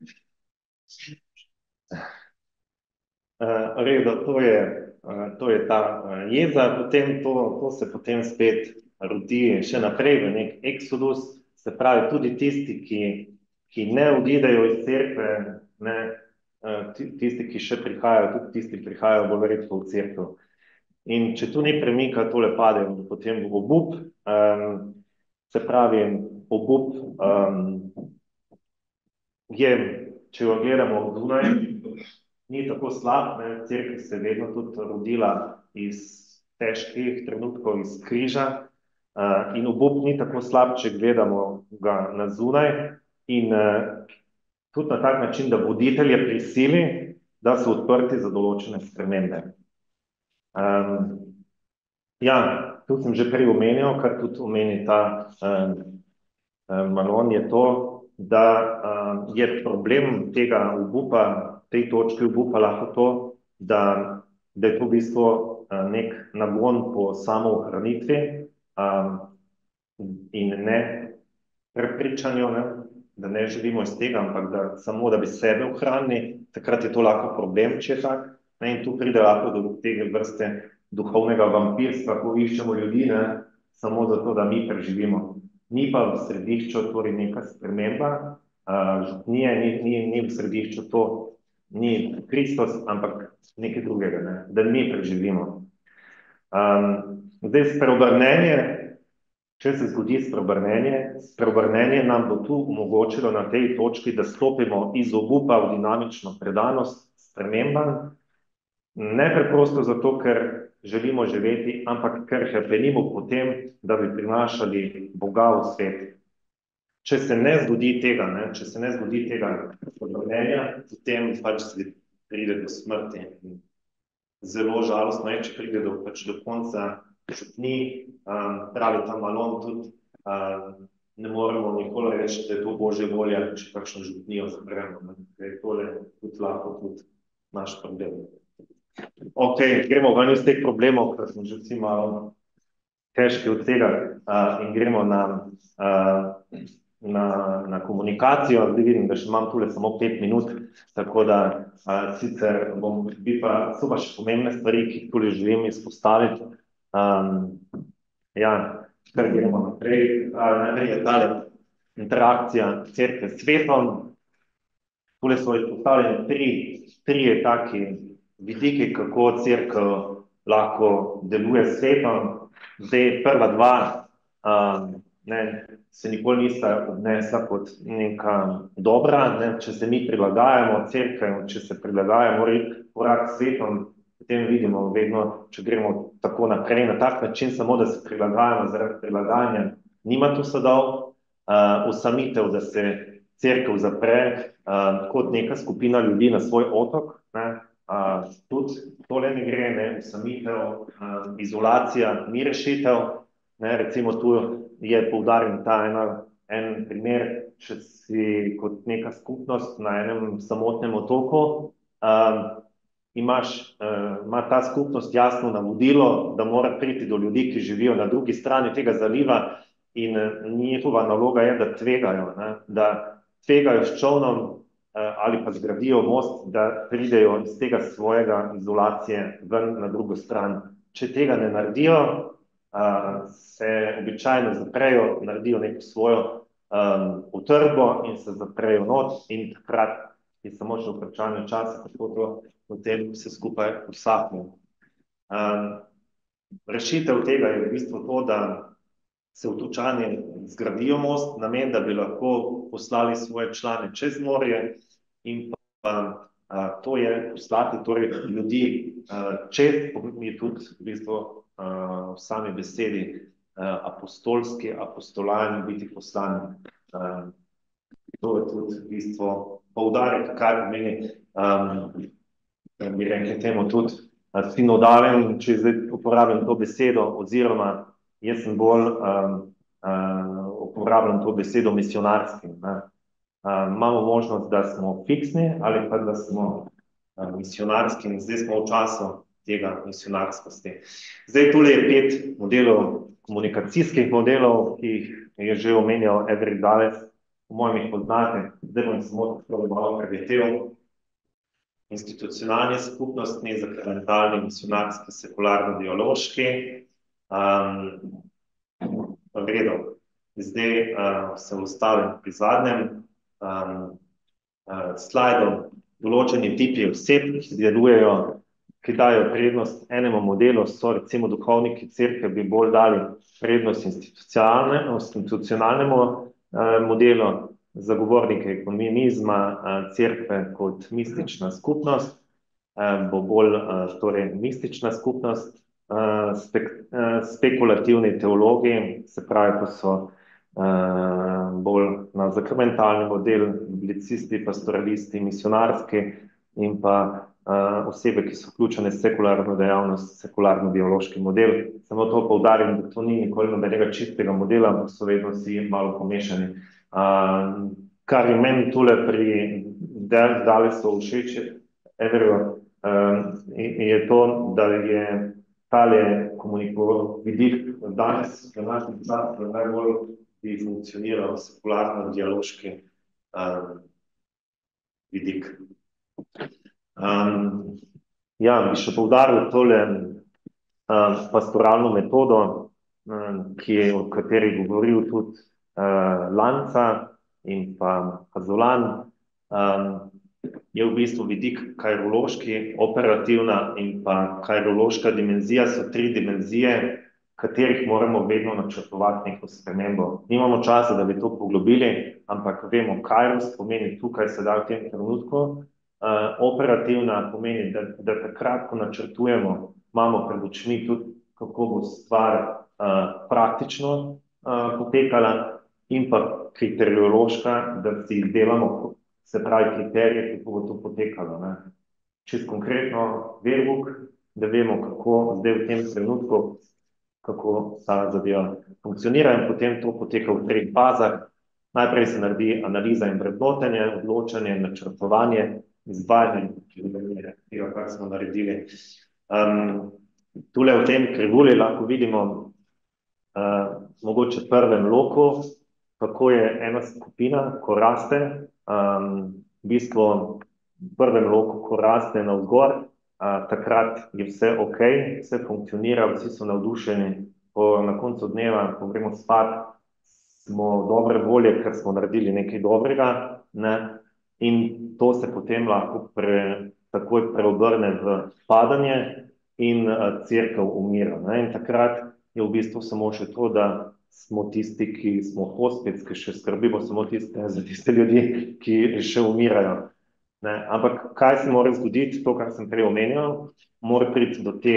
Uh, redo, to je, uh, to je ta uh, jeza, potem to, to se potem spet rodi še naprej v nek eksodus, se pravi tudi tisti, ki, ki ne odidejo iz cerkve, ne, uh, tisti, ki še prihajajo, tudi tisti prihajajo bolj redko v cerkev. In če tu ni premika, tole pade potem v obup, um, se pravi, obup um, je, če jo gledamo od zunaj, ni tako slab, ne, cerkev se vedno tudi rodila iz težkih trenutkov, iz križa, uh, in obup ni tako slab, če gledamo ga na zunaj in uh, tudi na tak način, da voditelje prisili, da so odprti za določene spremembe. Um, ja, tu sem že prej omenil, kar tudi omeni ta um, um, Malon, je to, da um, je problem tega obupa, tej točki obupa lahko to, da, da je to v bistvu uh, nek nagon po samoohranitvi um, in ne prepričanju, ne, da ne živimo iz tega, ampak da samo, da bi sebe ohranili, takrat je to lahko problem, če je tak. Ne, in tu pride lahko do tega vrste duhovnega vampirstva, ko iščemo ljudi, ne, samo zato, da mi preživimo. Ni pa v središču torej neka sprememba, uh, župnije, ni, ni, ni v središču to, ni Kristus, ampak nekaj drugega, ne, da mi preživimo. Um, zdaj, spreobrnenje, če se zgodi spreobrnenje, spreobrnenje nam bo tu omogočilo na tej točki, da stopimo iz obupa v dinamično predanost spremembam, ne preprosto zato, ker želimo živeti, ampak ker hrepenimo potem, da bi prinašali Boga v svet. Če se ne zgodi tega, ne, če se ne zgodi tega spreobrnenja, potem pač se pride do smrti. Zelo žalostno je, če pride do, pač do konca župni, um, pravi ta Malon tudi, um, ne moremo nikoli reči, da je to Božja volja, če kakšno župnijo zapremo, ne, ker je tole tudi lahko tudi naš problem. Ok, gremo ven iz teh problemov, ker smo že vsi malo težki od tega uh, in gremo na, uh, na, na komunikacijo. Zdaj vidim, da še imam tule samo pet minut, tako da uh, sicer bom, bi pa, so pa še pomembne stvari, ki tule želim izpostaviti. Um, ja, kar gremo naprej. Uh, najprej je tale interakcija cerkve s svetom. Tule so izpostavljene tri, tri je taki vidiki, kako cerkev lahko deluje s svetom. Zdaj, prva dva um, ne, se nikoli nista obnesla kot neka dobra, ne, če se mi prilagajamo cerkev, če se prilagajamo korak s svetom, potem vidimo vedno, če gremo tako naprej, na tak način, samo da se prilagajamo zaradi prilagajanja, nima tu sadov, uh, osamitev, da se cerkev zapre uh, kot neka skupina ljudi na svoj otok, ne, Uh, tudi tole ne gre, ne, usamitev, uh, izolacija, ni rešitev, ne, recimo tu je poudarjen ta ena, en primer, če si kot neka skupnost na enem samotnem otoku, uh, imaš, uh, ima ta skupnost jasno navodilo, da mora priti do ljudi, ki živijo na drugi strani tega zaliva in uh, njihova naloga je, da tvegajo, ne, da tvegajo s čolnom, ali pa zgradijo most, da pridejo iz tega svojega izolacije ven na drugo stran. Če tega ne naredijo, se običajno zaprejo, naredijo neko svojo um, utrdbo in se zaprejo not in takrat je samo še vprašanje časa, kako to potem vse skupaj usahne. Um, rešitev tega je v bistvu to, da Sevtovčani zgradijo most, namen, da bi lahko poslali svoje člane čez morje in pa a, to je poslati torej ljudi a, čez, pomeni tudi v bistvu a, v sami besedi a, apostolski, apostolani, biti poslani. A, to je tudi v bistvu poudarek, kaj pomeni, um, bi rekli temu tudi a, sinodalen, če zdaj uporabljam to besedo, oziroma jaz sem bolj um, uh, uporabljam to besedo misionarski. Ne? Uh, imamo možnost, da smo fiksni ali pa da smo uh, misionarski in zdaj smo v času tega misionarskosti. Zdaj tule je pet modelov, komunikacijskih modelov, ki jih je že omenjal Edric Dales, po mojem jih poznate, zdaj bom samo tako malo prevetel. Institucionalni, skupnostni, zakrmentalni, misionarski, sekularno-dialoški. Um, v redu. Zdaj uh, se ustavim pri zadnjem um, uh, slajdu. Določeni tipi oseb, ki delujejo, ki dajo prednost enemu modelu, so recimo duhovniki cerkve bi bolj dali prednost institucionalne, institucionalnemu uh, modelu, zagovornike ekumenizma uh, cerkve kot mistična skupnost, uh, bo bolj uh, torej mistična skupnost. Uh, spek, uh, spekulativni teologi, se pravi, ko so uh, bolj na zakrmentalni model, biblicisti, pastoralisti, misionarski in pa uh, osebe, ki so vključene v sekularno dejavnost, sekularno-biološki model. Samo to poudarim, da to ni nikoli nobenega čistega modela, ampak so vedno vsi malo pomešani. Uh, kar je meni tule pri Dalesu všeč, Edricu, uh, je to, da je tale komunikoval vidik danes, v našem času, najbolj bi funkcioniral sekularno-dialoški um, vidik. Um, ja, bi še poudaril tole um, pastoralno metodo, um, ki je, o kateri govoril tudi uh, Lanca in pa Kazolan. Um, je v bistvu vidik kairološki, operativna in pa kairološka dimenzija so tri dimenzije, katerih moramo vedno načrtovati neko spremembo. Nimamo časa, da bi to poglobili, ampak vemo, kairos pomeni tukaj sedaj v tem trenutku. Uh, operativna pomeni, da, da takrat, ko načrtujemo, imamo pred očmi tudi, kako bo stvar uh, praktično uh, potekala, in pa kriteriološka, da si izdelamo, se pravi kriterije, kako bo to potekalo. Ne? Čez konkretno verbuk, da vemo, kako zdaj v tem trenutku, kako ta zadeva funkcionira in potem to poteka v treh fazah. Najprej se naredi analiza in vrednotenje, odločanje, načrtovanje, izvajanje tega, kar smo naredili. Um, tule v tem krivulji lahko vidimo uh, mogoče prvem loku, kako je ena skupina, ko raste, um, v bistvu v prvem loku, ko raste navzgor, uh, takrat je vse ok, vse funkcionira, vsi so navdušeni, po, na koncu dneva, ko gremo spat, smo dobre volje, ker smo naredili nekaj dobrega, ne? In to se potem lahko pre, takoj preobrne v padanje in uh, cerkev umira. Ne? In takrat je v bistvu samo še to, da smo tisti, ki smo hospic, ki še skrbimo samo tiste, za tiste ljudi, ki še umirajo. Ne? Ampak kaj se mora zgoditi, to, kar sem prej omenjal, mora priti do, te,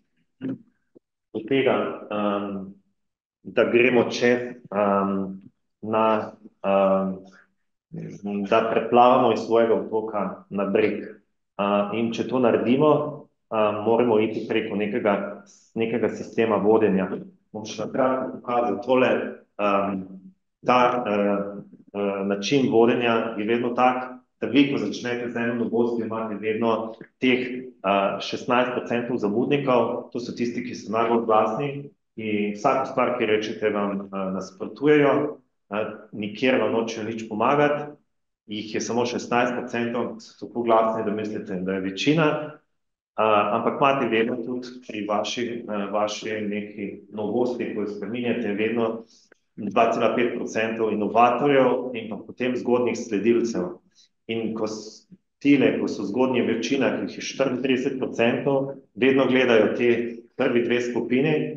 do tega, um, da gremo čez um, na, um, da preplavamo iz svojega otoka na breg. Uh, in če to naredimo, uh, moramo iti preko nekega, nekega sistema vodenja. Bom še nakratko pokazal tole, um, ta uh, uh, način vodenja je vedno tak, da vi, ko začnete z eno novostjo, imate vedno teh uh, šestnajst procentov zamudnikov, to so tisti, ki so najbolj glasni in vsako stvar, ki rečete, vam uh, nasprotujejo, uh, nikjer vam nočejo nič pomagati, jih je samo šestnajst procentov, ki so tako glasni, da mislite, da je večina. Uh, ampak imate vedno tudi pri vaši, uh, vaši neki novosti, ko jo spreminjate, vedno dva cela pet procenta inovatorjev in pa potem zgodnjih sledilcev. In ko tile, ko so zgodnje večina, ki jih je štiriintrideset procentov, vedno gledajo te prvi dve skupini,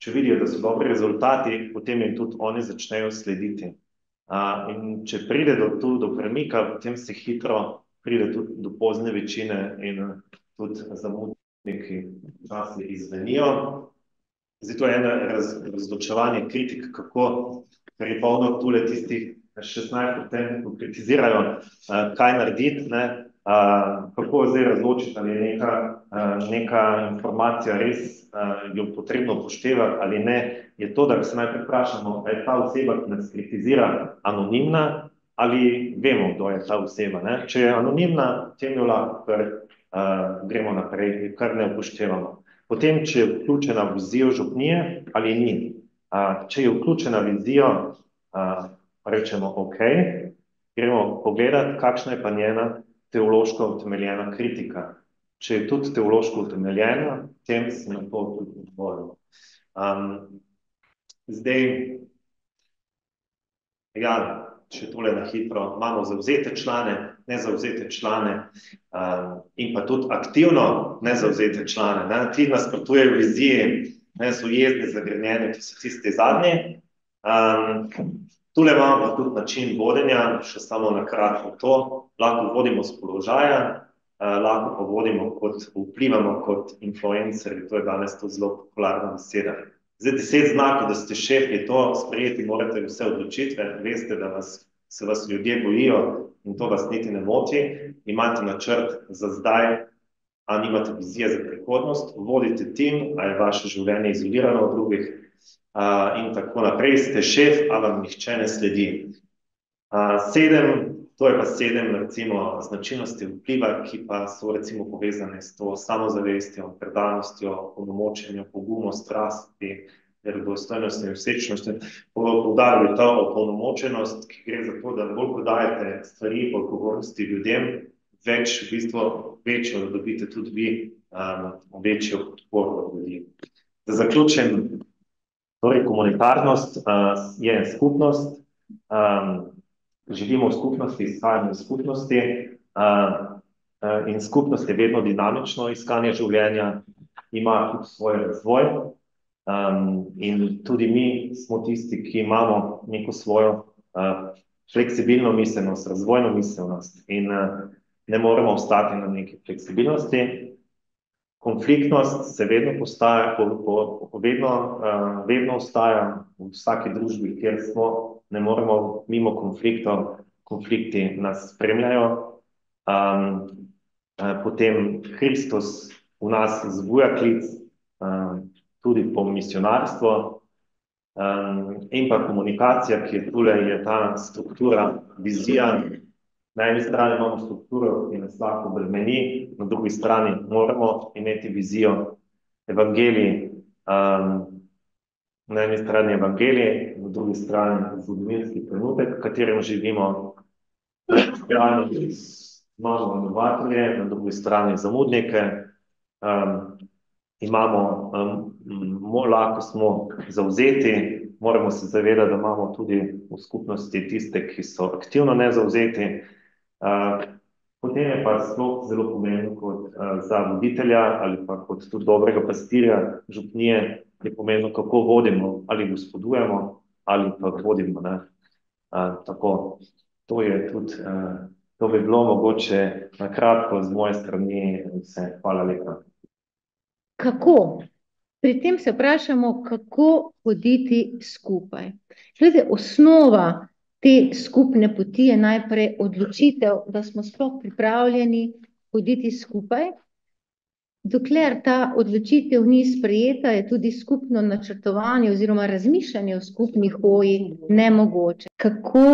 če vidijo, da so dobri rezultati, potem jim tudi oni začnejo slediti. Uh, in če pride do, tu, do premika, potem se hitro pride tudi do pozne večine in tudi zamudniki časi izvenijo. Zdaj to je eno raz, razločevanje kritik, kako, ker je polno tule tistih šestnajst procentov kritizirajo, uh, kaj narediti, ne, uh, kako zdaj razločiti, ali je neka, uh, neka informacija res uh, jo potrebno upoštevati ali ne, je to, da se najprej vprašamo, ali je ta oseba, ki nas kritizira, anonimna, ali vemo, kdo je ta oseba. Ne? Če je anonimna, potem jo lahko kar, uh, gremo naprej, kar ne upoštevamo. Potem, če je vključena vizijo župnije ali ni. Uh, če je vključena vizijo, uh, rečemo ok, gremo pogledati, kakšna je pa njena teološko utemeljena kritika. Če je tudi teološko utemeljena, potem se na to tudi odgovorimo. Um, zdaj, ja, če tole na hitro, imamo zavzete člane, nezavzete člane um, in pa tudi aktivno nezavzete člane. Ne? Ti nasprotujejo viziji, ne, so jezni, zagrnjeni, to so tisti zadnji. Um, tule imamo tudi način vodenja, še samo na kratko to, lahko vodimo z položaja, uh, lahko pa vodimo kot, vplivamo kot influencerji, to je danes to zelo popularna beseda. Zdaj, deset znakov, da ste šef, je to sprejeti, morate vse odločitve, veste, da vas, se vas ljudje bojijo in to vas niti ne moti, imate načrt za zdaj, a nimate vizije za prihodnost, vodite tim, a je vaše življenje izolirano od drugih uh, in tako naprej, ste šef, a vam nihče ne sledi. Uh, sedem, to je pa sedem, recimo, značilnosti vpliva, ki pa so recimo povezane s to samozavestjo, predanostjo, opolnomočenjem, pogumom, strasti, verodostojnostjo in vsečnostjo. Poudaril je ta opolnomočenost, ki gre za to, da bolj podajate stvari po odgovornosti ljudem, več v bistvu večjo, da dobite tudi vi um, večjo podporo od ljudi. Da zaključim, torej komunitarnost uh, je skupnost, um, živimo v skupnosti, izhajamo v skupnosti uh, uh, in skupnost je vedno dinamično iskanje življenja, ima tudi svoj razvoj um, in tudi mi smo tisti, ki imamo neko svojo uh, fleksibilno miselnost, razvojno miselnost in uh, ne moremo ostati na neki fleksibilnosti. Konfliktnost se vedno postaja, po, po, po vedno, uh, vedno ostaja v vsaki družbi, kjer smo, ne moremo mimo konfliktov, konflikti nas spremljajo. Um, uh, potem Kristus v nas zbuja klic, um, tudi po misionarstvo um, in pa komunikacija, ki je tule, je ta struktura, vizija. Na eni strani imamo strukturo, ki nas lahko bremeni, na drugi strani moramo imeti vizijo. Evangelij, um, na eni strani evangelij, na drugi strani zgodovinski trenutek, v katerem živimo. Na eni strani imamo inovatorje, na drugi strani zamudnike. Um, imamo, um, lahko smo zavzeti, moramo se zavedati, da imamo tudi v skupnosti tiste, ki so aktivno nezavzeti. Uh, potem je pa sploh zelo pomembno kot uh, za voditelja ali pa kot tudi dobrega pastirja župnije, je pomembno, kako vodimo, ali gospodujemo, ali pa vodimo. Ne? Uh, tako, to je tudi, uh, to bi bilo mogoče na kratko z moje strani vse. Hvala lepa. Kako? Pri tem se vprašamo, kako hoditi skupaj. Glede, osnova te skupne poti je najprej odločitev, da smo sploh pripravljeni hoditi skupaj. Dokler ta odločitev ni sprejeta, je tudi skupno načrtovanje oziroma razmišljanje o skupni hoji nemogoče. Kako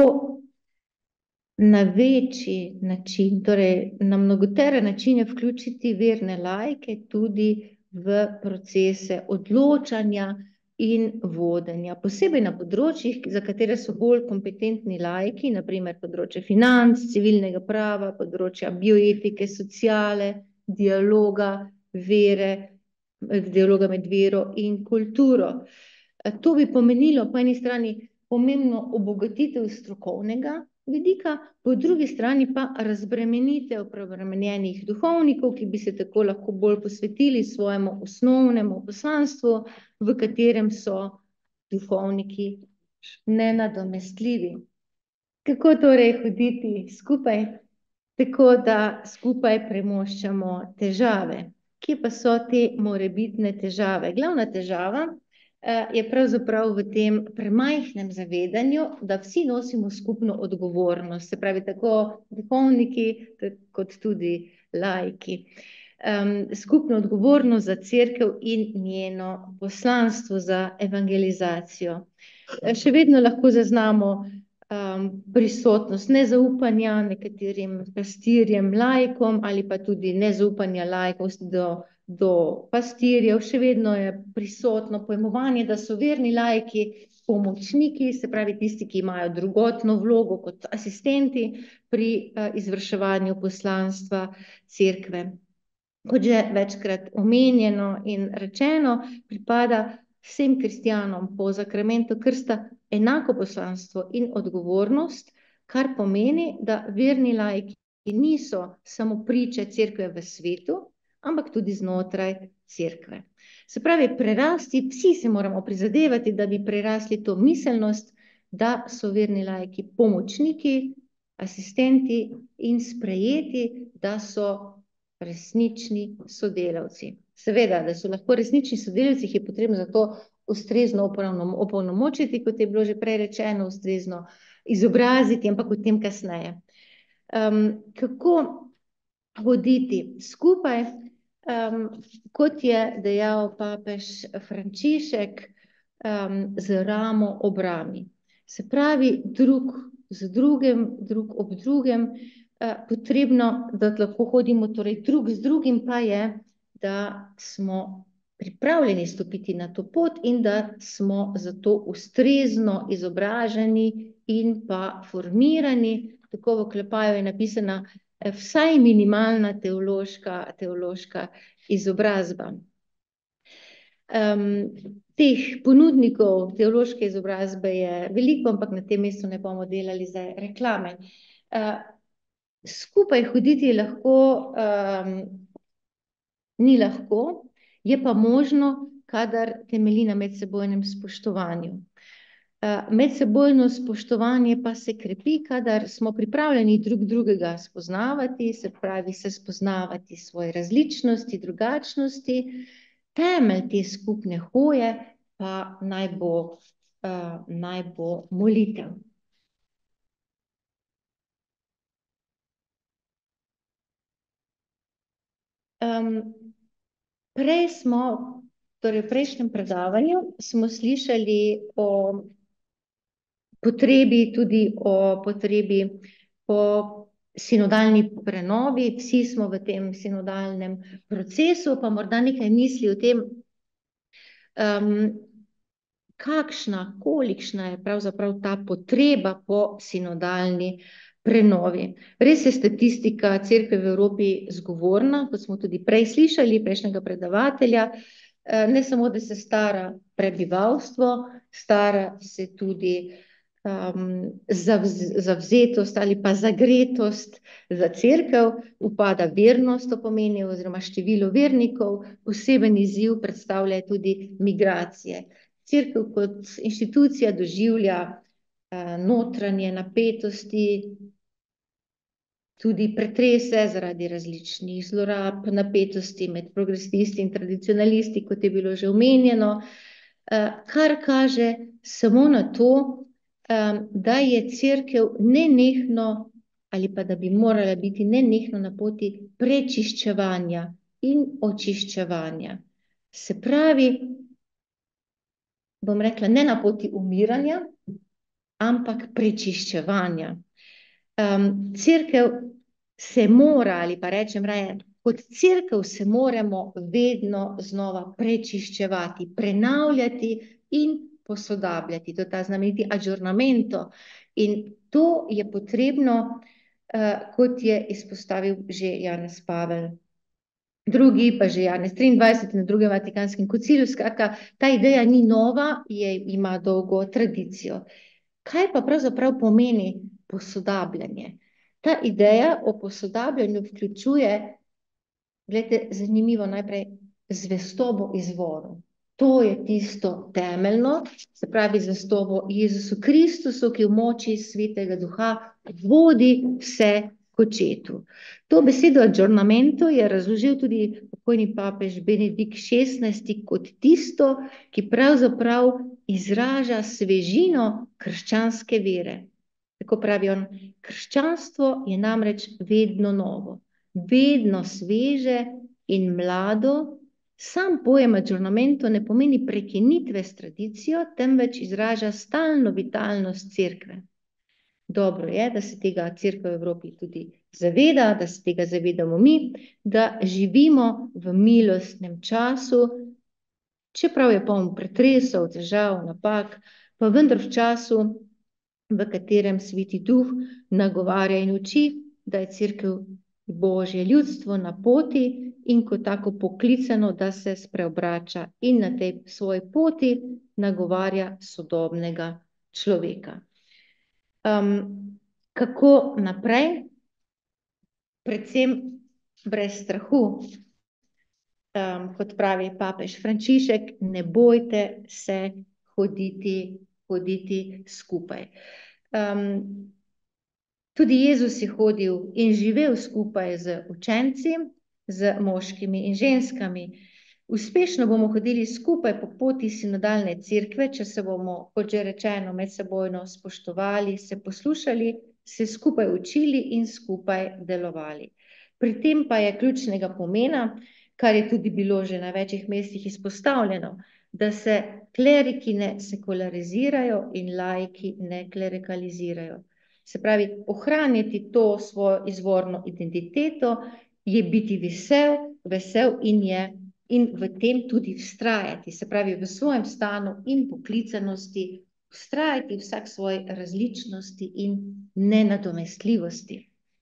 na večji način, torej na mnogotere načine vključiti verne laike tudi v procese odločanja in vodenja, posebej na področjih, za katere so bolj kompetentni laiki, na primer področje financ, civilnega prava, področja bioetike, sociale, dialoga, vere, dialoga med vero in kulturo. To bi pomenilo po eni strani pomembno obogatitev strokovnega vidika, po drugi strani pa razbremenitev preobremenjenih duhovnikov, ki bi se tako lahko bolj posvetili svojemu osnovnemu poslanstvu, v katerem so duhovniki nenadomestljivi. Kako torej hoditi skupaj? Tako da skupaj premoščamo težave. Kje pa so te morebitne težave? Glavna težava je pravzaprav v tem premajhnem zavedanju, da vsi nosimo skupno odgovornost, se pravi tako duhovniki kot tudi laiki. Um, skupno odgovornost za cerkev in njeno poslanstvo za evangelizacijo. Še vedno lahko zaznamo um, prisotnost nezaupanja nekaterim pastirjem, laikom ali pa tudi nezaupanja laikov do do pastirjev. Še vedno je prisotno pojmovanje, da so verni laiki pomočniki, se pravi tisti, ki imajo drugotno vlogo kot asistenti pri uh, izvrševanju poslanstva cerkve. Kot že večkrat omenjeno in rečeno, pripada vsem kristjanom po zakramentu krsta enako poslanstvo in odgovornost, kar pomeni, da verni laiki niso samo priče cerkve v svetu, ampak tudi znotraj cerkve. Se pravi, prerasti, vsi se moramo prizadevati, da bi prerasli to miselnost, da so verni laiki pomočniki, asistenti in sprejeti, da so resnični sodelavci. Seveda, da so lahko resnični sodelavci, je potrebno za to ustrezno opolnomočiti, kot je bilo že prej rečeno, ustrezno izobraziti, ampak o tem kasneje. Um, kako hoditi skupaj? Um, kot je dejal papež Frančišek, um, z ramo ob rami. Se pravi, drug z drugim, drug ob drugem, uh, potrebno, da lahko hodimo, torej drug z drugim pa je, da smo pripravljeni stopiti na to pot in da smo zato ustrezno izobraženi in pa formirani, tako v oklepaju je napisana, vsaj minimalna teološka, teološka izobrazba. Um, teh ponudnikov teološke izobrazbe je veliko, ampak na tem mestu ne bomo delali za reklame. Uh, skupaj hoditi lahko, um, ni lahko, je pa možno, kadar temelji na medsebojnem spoštovanju. Medsebojno spoštovanje pa se krepi, kadar smo pripravljeni drug drugega spoznavati, se pravi se spoznavati svoje različnosti, drugačnosti. Temelj te skupne hoje pa naj bo, uh, naj bo molitev. Um, prej smo, torej v prejšnjem predavanju smo slišali o potrebi, tudi o potrebi po sinodalni prenovi. Vsi smo v tem sinodalnem procesu, pa morda nekaj misli o tem, um, kakšna, kolikšna je pravzaprav ta potreba po sinodalni prenovi. Res je statistika cerkve v Evropi zgovorna, kot smo tudi prej slišali, prejšnjega predavatelja, ne samo, da se stara prebivalstvo, stara se tudi Um, zavz, zavzetost ali pa zagretost za cerkev, upada vernost, to pomeni, oziroma število vernikov, poseben izziv predstavlja tudi migracije. Cerkev kot inštitucija doživlja uh, notranje napetosti, tudi pretrese zaradi različnih zlorab, napetosti med progresivisti in tradicionalisti, kot je bilo že omenjeno, uh, kar kaže samo na to, da je cerkev nenehno ali pa da bi morala biti nenehno na poti prečiščevanja in očiščevanja. Se pravi, bom rekla, ne na poti umiranja, ampak prečiščevanja. Um, cerkev se mora, ali pa rečem raje, kot cerkev se moramo vedno znova prečiščevati, prenavljati in posodabljati, to je ta znameniti aggiornamento. In to je potrebno, uh, kot je izpostavil že Janez Pavel drugi, pa že Janez triindvajseti na drugem Vatikanskem koncilu. Skratka, ta ideja ni nova, je, ima dolgo tradicijo. Kaj pa pravzaprav pomeni posodabljanje. Ta ideja o posodabljanju vključuje, gledajte, zanimivo najprej, zvestobo izvoru. To je tisto temeljno, se pravi zvestobo Jezusu Kristusu, ki v moči Svetega Duha vodi vse k očetu. To besedo aggiornamento je razložil tudi pokojni papež Benedikt šestnajsti kot tisto, ki pravzaprav izraža svežino krščanske vere. Tako pravi on, krščanstvo je namreč vedno novo, vedno sveže in mlado. Sam pojem aggiornamento ne pomeni prekinitve s tradicijo, temveč izraža stalno vitalnost cerkve. Dobro je, da se tega cerkev v Evropi tudi zaveda, da se tega zavedamo mi, da živimo v milostnem času, čeprav je poln pretresov, težav, napak, pa vendar v času, v katerem Sveti Duh nagovarja in uči, da je cerkev Božje ljudstvo na poti in kot tako poklicano, da se spreobrača in na tej svoji poti nagovarja sodobnega človeka. Um, kako naprej? Predvsem brez strahu, um, kot pravi papež Frančišek, ne bojte se hoditi, hoditi skupaj. Um, Tudi Jezus je hodil in živel skupaj z učenci, z moškimi in ženskami. Uspešno bomo hodili skupaj po poti sinodalne cerkve, če se bomo, kot že rečeno, medsebojno spoštovali, se poslušali, se skupaj učili in skupaj delovali. Pri tem pa je ključnega pomena, kar je tudi bilo že na večjih mestih izpostavljeno, da se kleriki ne sekularizirajo in laiki ne klerikalizirajo. Se pravi, ohraniti to svojo izvorno identiteto je biti vesel, vesel in je in v tem tudi vztrajati. Se pravi, v svojem stanu in poklicanosti vztrajati vsak svoji različnosti in nenadomestljivosti.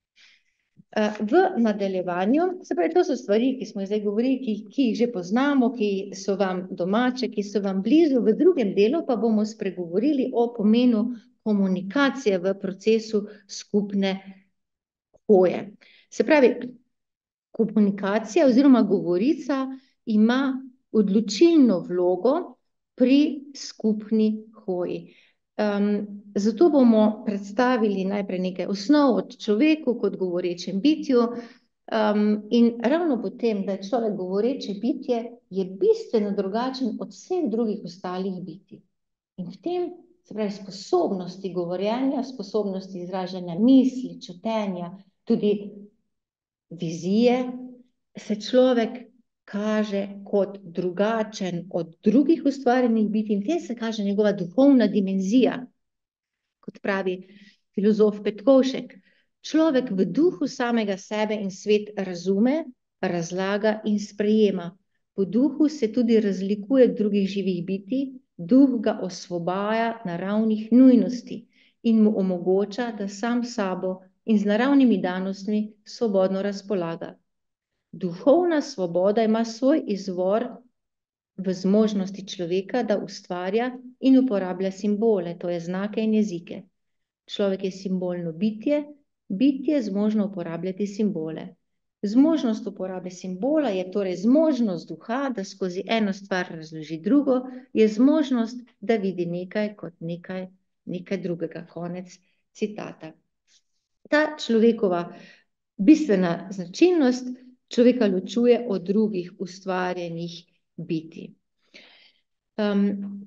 V nadaljevanju, se pravi, to so stvari, ki smo zdaj govorili, ki, ki jih že poznamo, ki so vam domače, ki so vam blizu, v drugem delu pa bomo spregovorili o pomenu komunikacije v procesu skupne hoje. Se pravi, komunikacija oziroma govorica ima odločilno vlogo pri skupni hoji. Um, zato bomo predstavili najprej nekaj osnov o človeku kot govorečem bitju, um, in ravno potem, da je človek govoreče bitje, je bistveno drugačen od vseh drugih ostalih bitij. In v tem, se pravi, sposobnosti govorjenja, sposobnosti izražanja misli, čutenja, tudi vizije, se človek kaže kot drugačen od drugih ustvarjenih bitij in tem se kaže njegova duhovna dimenzija. Kot pravi filozof Petkovšek, človek v duhu samega sebe in svet razume, razlaga in sprejema. Po duhu se tudi razlikuje od drugih živih bitij, duh ga osvobaja naravnih nujnosti in mu omogoča, da sam sabo in z naravnimi danostmi svobodno razpolaga. Duhovna svoboda ima svoj izvor v zmožnosti človeka, da ustvarja in uporablja simbole, to je znake in jezike. Človek je simbolno bitje, bitje zmožno uporabljati simbole. Zmožnost uporabe simbola je torej zmožnost duha, da skozi eno stvar razloži drugo, je zmožnost, da vidi nekaj kot nekaj, nekaj drugega. Konec citata. Ta človekova bistvena značilnost človeka ločuje od drugih ustvarjenih bitij. Um,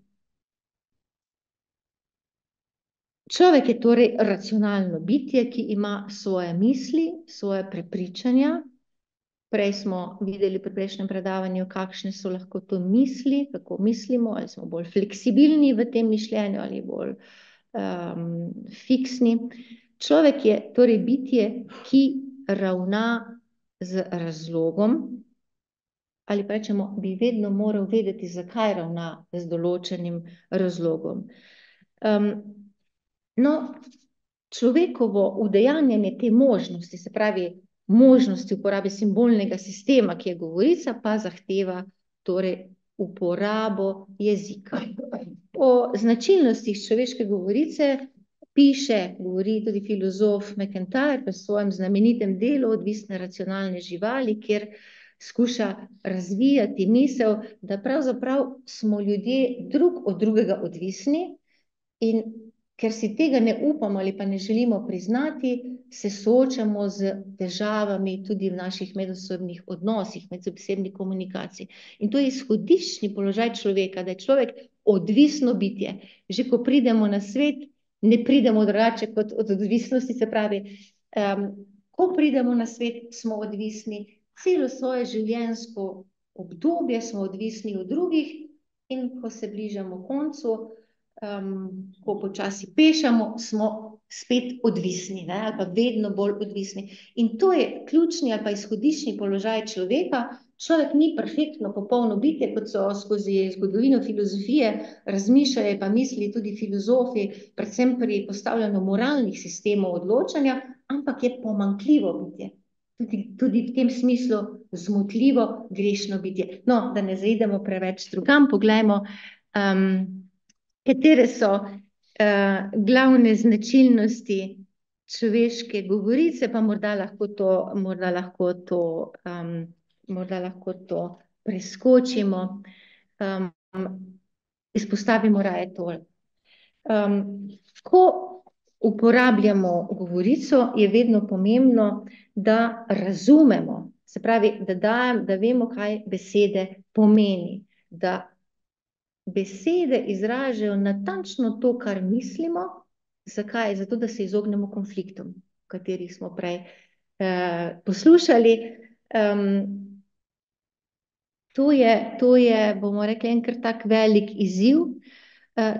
človek je torej racionalno bitje, ki ima svoje misli, svoje prepričanja. Prej smo videli pri prejšnjem predavanju, kakšne so lahko to misli, kako mislimo, ali smo bolj fleksibilni v tem mišljenju ali bolj um, fiksni. Človek je torej bitje, ki ravna z razlogom, ali pa rečemo, bi vedno moral vedeti, zakaj ravna z določenim razlogom. Um, no, človekovo udejanjanje te možnosti, se pravi možnosti uporabe simbolnega sistema, ki je govorica, pa zahteva torej uporabo jezika. O značilnostih človeške govorice piše, govori tudi filozof McIntyre v svojem znamenitem delu Odvisne racionalne živali, kjer skuša razvijati misel, da pravzaprav smo ljudje drug od drugega odvisni in ker si tega ne upamo ali pa ne želimo priznati, se soočamo z težavami tudi v naših medosebnih odnosih, medsebni komunikaciji. In to je izhodiščni položaj človeka, da je človek odvisno bitje. Že ko pridemo na svet, ne pridemo drugače kot od odvisnosti, se pravi, um, ko pridemo na svet, smo odvisni, celo svoje življenjsko obdobje smo odvisni od drugih in ko se bližamo koncu, Um, ko počasi pešamo, smo spet odvisni, ne, ali pa vedno bolj odvisni. In to je ključni ali pa izhodiščni položaj človeka. Človek ni perfektno popolno bitje, kot so skozi zgodovino filozofije razmišljali pa misli tudi filozofi, predvsem pri postavljanju moralnih sistemov odločanja, ampak je pomanjkljivo bitje. Tudi, tudi v tem smislu zmotljivo, grešno bitje. No, da ne zaidemo preveč drugam, poglejmo, um, katere so uh, glavne značilnosti človeške govorice, pa morda lahko to, morda lahko to, um, morda lahko to preskočimo. Um, izpostavimo raje tole. Um, ko uporabljamo govorico, je vedno pomembno, da razumemo, se pravi, da, dajem, da vemo, kaj besede pomeni, da besede izražajo natančno to, kar mislimo. Zakaj? Zato, da se izognemo konfliktom, o katerih smo prej eh, poslušali. Um, to, je, to je, bomo rekli, enkrat tak velik izziv. Eh,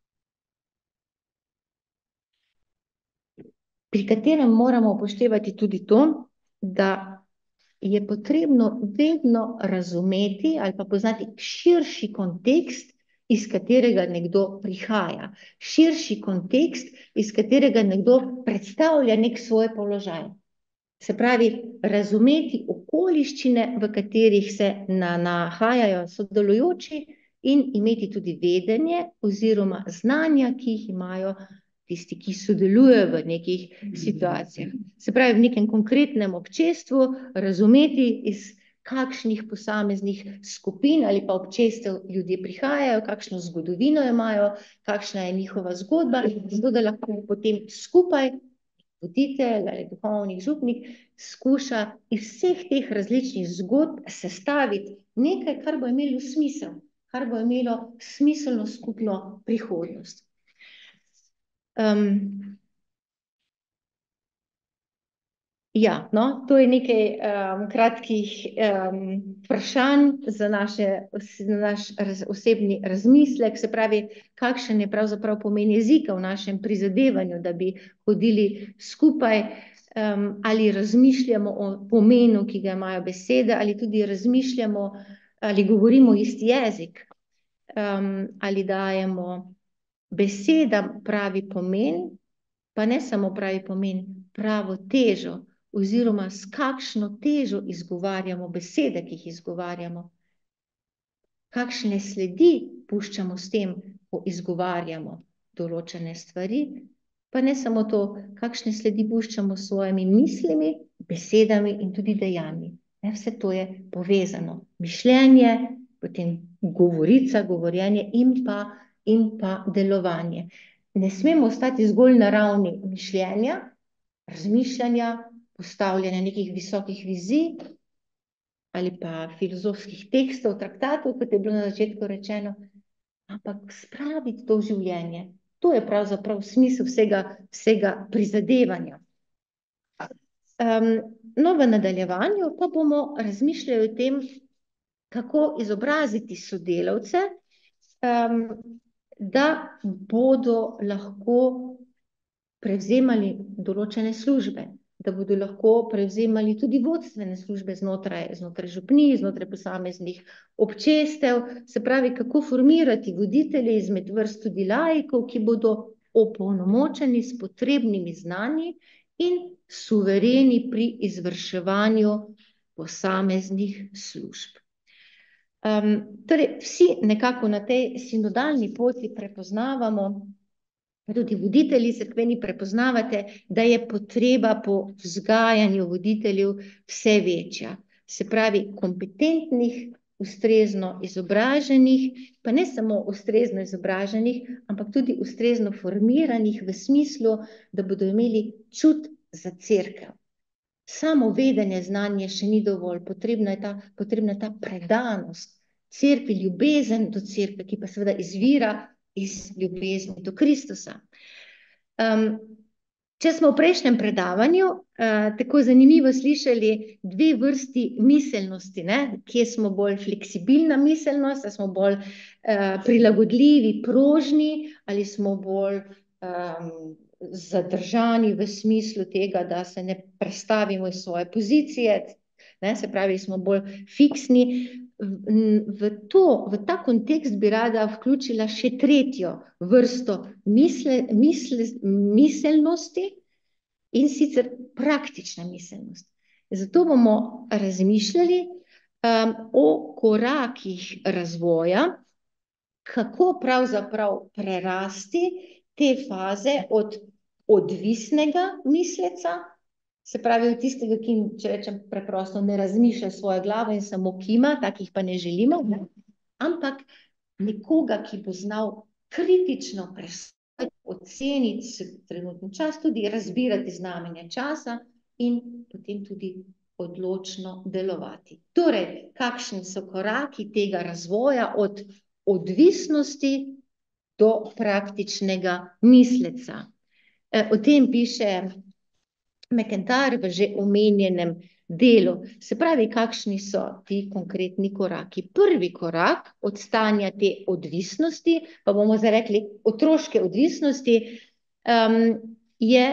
pri katerem moramo upoštevati tudi to, da je potrebno vedno razumeti ali pa poznati širši kontekst, iz katerega nekdo prihaja. Širši kontekst, iz katerega nekdo predstavlja nek svoj položaj. Se pravi, razumeti okoliščine, v katerih se na, nahajajo sodelujoči in imeti tudi vedenje oziroma znanja, ki jih imajo tisti, ki sodelujejo v nekih situacijah. Se pravi, v nekem konkretnem občestvu razumeti, iz kakšnih posameznih skupin ali pa občestev ljudje prihajajo, kakšno zgodovino imajo, kakšna je njihova zgodba, zato da lahko potem skupaj voditelj ali duhovnik, župnik skuša iz vseh teh različnih zgodb sestaviti nekaj, kar bo imelo smisel, kar bo imelo smiselno skupno prihodnost. Um, ja, no, to je nekaj um, kratkih um, vprašanj za, naše, za naš raz, osebni razmislek, se pravi, kakšen je pravzaprav pomen jezika v našem prizadevanju, da bi hodili skupaj, um, ali razmišljamo o pomenu, ki ga imajo besede, ali tudi razmišljamo, ali govorimo isti jezik, um, ali dajemo besedam pravi pomen, pa ne samo pravi pomen, pravo težo, oziroma s kakšno težo izgovarjamo besede, ki jih izgovarjamo. Kakšne sledi puščamo s tem, ko izgovarjamo določene stvari, pa ne samo to, kakšne sledi puščamo s svojimi mislimi, besedami in tudi dejanji. Ne, vse to je povezano. Mišljenje, potem govorica, govorjenje in pa, in pa delovanje. Ne smemo ostati zgolj na ravni mišljenja, razmišljanja, postavljanja nekih visokih vizij ali pa filozofskih tekstov, traktatov, kot je bilo na začetku rečeno, ampak spraviti to življenje. To je pravzaprav smisel vsega, vsega prizadevanja. Um, no, v nadaljevanju pa bomo razmišljali o tem, kako izobraziti sodelavce, um, da bodo lahko prevzemali določene službe, da bodo lahko prevzemali tudi vodstvene službe znotraj, znotraj župnij, znotraj posameznih občestev, se pravi, kako formirati voditelje izmed vrst tudi laikov, ki bodo opolnomočeni s potrebnimi znanji in suvereni pri izvrševanju posameznih služb. Um, torej, vsi nekako na tej sinodalni poti prepoznavamo, tudi voditelji cerkveni prepoznavate, da je potreba po vzgajanju voditeljev vse večja. Se pravi, kompetentnih, ustrezno izobraženih, pa ne samo ustrezno izobraženih, ampak tudi ustrezno formiranih v smislu, da bodo imeli čut za cerkev. Samo vedenje, znanje še ni dovolj, potrebna je ta, potrebna je ta predanost cerkvi, ljubezen do cerkve, ki pa seveda izvira iz ljubezni do Kristusa. Um, če smo v prejšnjem predavanju uh, tako zanimivo slišali dve vrsti miselnosti, ne? Kje smo bolj fleksibilna miselnost, ali smo bolj uh, prilagodljivi, prožni, ali smo bolj um, zadržani v smislu tega, da se ne prestavimo iz svoje pozicije, ne? Se pravi, smo bolj fiksni. V, to, v ta kontekst bi rada vključila še tretjo vrsto misle, misle, miselnosti, in sicer praktična miselnost. Zato bomo razmišljali um, o korakih razvoja, kako pravzaprav prerasti te faze od odvisnega misleca, se pravi od tistega, ki, če rečem preprosto, ne razmišlja svojo glavo in samo kima, takih pa ne želimo, ne? Ampak nekoga, ki bo znal kritično presojati, oceniti se trenutni čas, tudi razbirati znamenja časa in potem tudi odločno delovati. Torej, kakšni so koraki tega razvoja od odvisnosti do praktičnega misleca? E, o tem piše McIntyre v že omenjenem delu. Se pravi, kakšni so ti konkretni koraki. Prvi korak od stanja te odvisnosti, pa bomo zdaj rekli otroške odvisnosti, um, je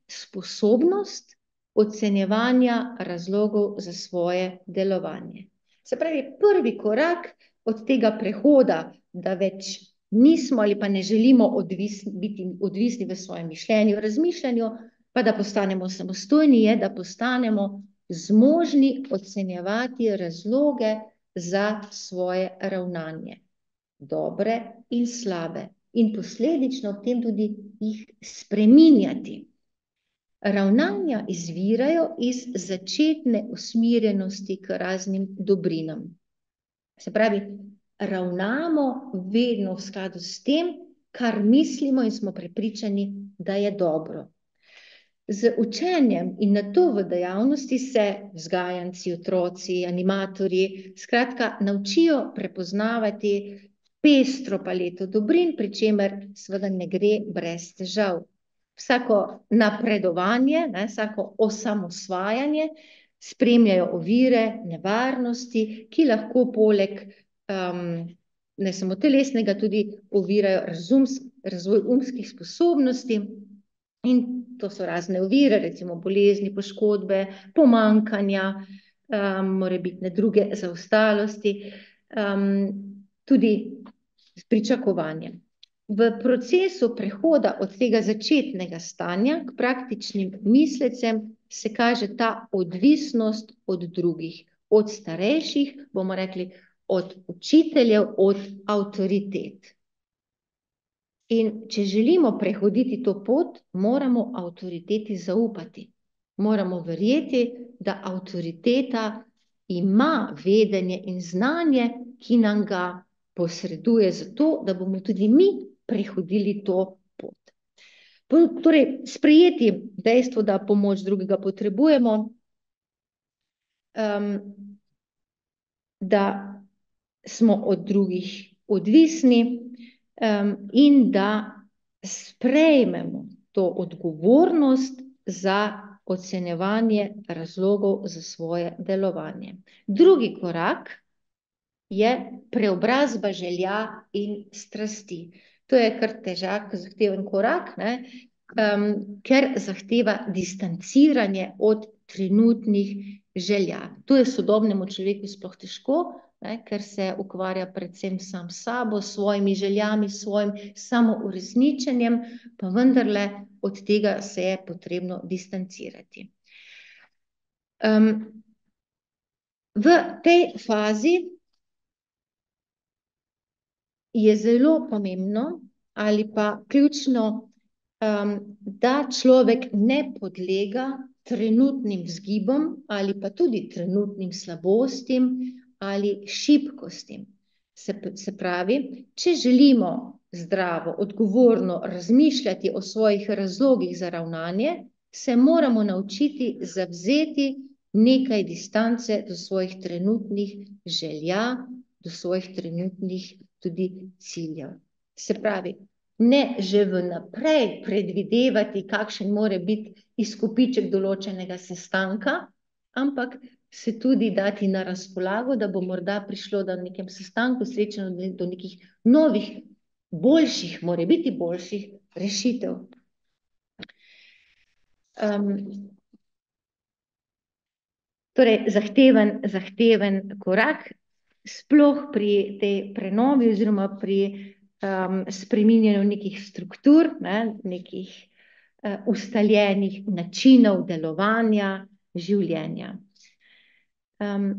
sposobnost ocenjevanja razlogov za svoje delovanje. Se pravi, prvi korak od tega prehoda, da več nismo ali pa ne želimo odvisni, biti odvisni v svojem mišljenju, razmišljanju, pa da postanemo samostojni, je, da postanemo zmožni ocenjevati razloge za svoje ravnanje, dobre in slabe, in posledično v tem tudi jih spreminjati. Ravnanja izvirajo iz začetne usmerjenosti k raznim dobrinam. Se pravi, ravnamo vedno v skladu s tem, kar mislimo in smo prepričani, da je dobro. Z učenjem in na to v dejavnosti se vzgajanci, otroci, animatorji, skratka, naučijo prepoznavati pestro paleto dobrin, pri čemer seveda ne gre brez težav. Vsako napredovanje, ne, vsako osamosvajanje spremljajo ovire, nevarnosti, ki lahko poleg um, ne samo telesnega, tudi ovirajo razums, razvoj umskih sposobnosti. In to so razne ovire, recimo bolezni, poškodbe, pomanjkanja, um, morebitne druge zaostalosti, um, tudi pričakovanja. V procesu prehoda od tega začetnega stanja k praktičnim mislecem se kaže ta odvisnost od drugih, od starejših, bomo rekli, od učiteljev, od avtoritet. In če želimo prehoditi to pot, moramo avtoriteti zaupati. Moramo verjeti, da avtoriteta ima vedenje in znanje, ki nam ga posreduje zato, da bomo tudi mi prehodili to pot. Torej, sprejeti dejstvo, da pomoč drugega potrebujemo, um, da smo od drugih odvisni, Um, in da sprejmemo to odgovornost za ocenjevanje razlogov za svoje delovanje. Drugi korak je preobrazba želja in strasti. To je kar težak, zahteven korak, ne? Um, ker zahteva distanciranje od trenutnih želja. To je sodobnemu človeku sploh težko, ne, ker se ukvarja predvsem sam s sabo, s svojimi željami, s svojim samouresničenjem, pa vendarle od tega se je potrebno distancirati. Um, v tej fazi je zelo pomembno ali pa ključno um, da človek ne podlega trenutnim vzgibom ali pa tudi trenutnim slabostim ali šibkostim. Se, se pravi, če želimo zdravo, odgovorno razmišljati o svojih razlogih za ravnanje, se moramo naučiti zavzeti nekaj distance do svojih trenutnih želja, do svojih trenutnih tudi ciljev. Se pravi, ne že vnaprej predvidevati, kakšen more biti izkupiček določenega sestanka, ampak se tudi dati na razpolago, da bo morda prišlo do nekem sestanku srečeno do nekih novih, boljših, more biti boljših rešitev. Um, torej, zahteven, zahteven korak, sploh pri tej prenovi oziroma pri um, spreminjanju nekih struktur, ne, nekih uh, ustaljenih načinov delovanja, življenja. Um,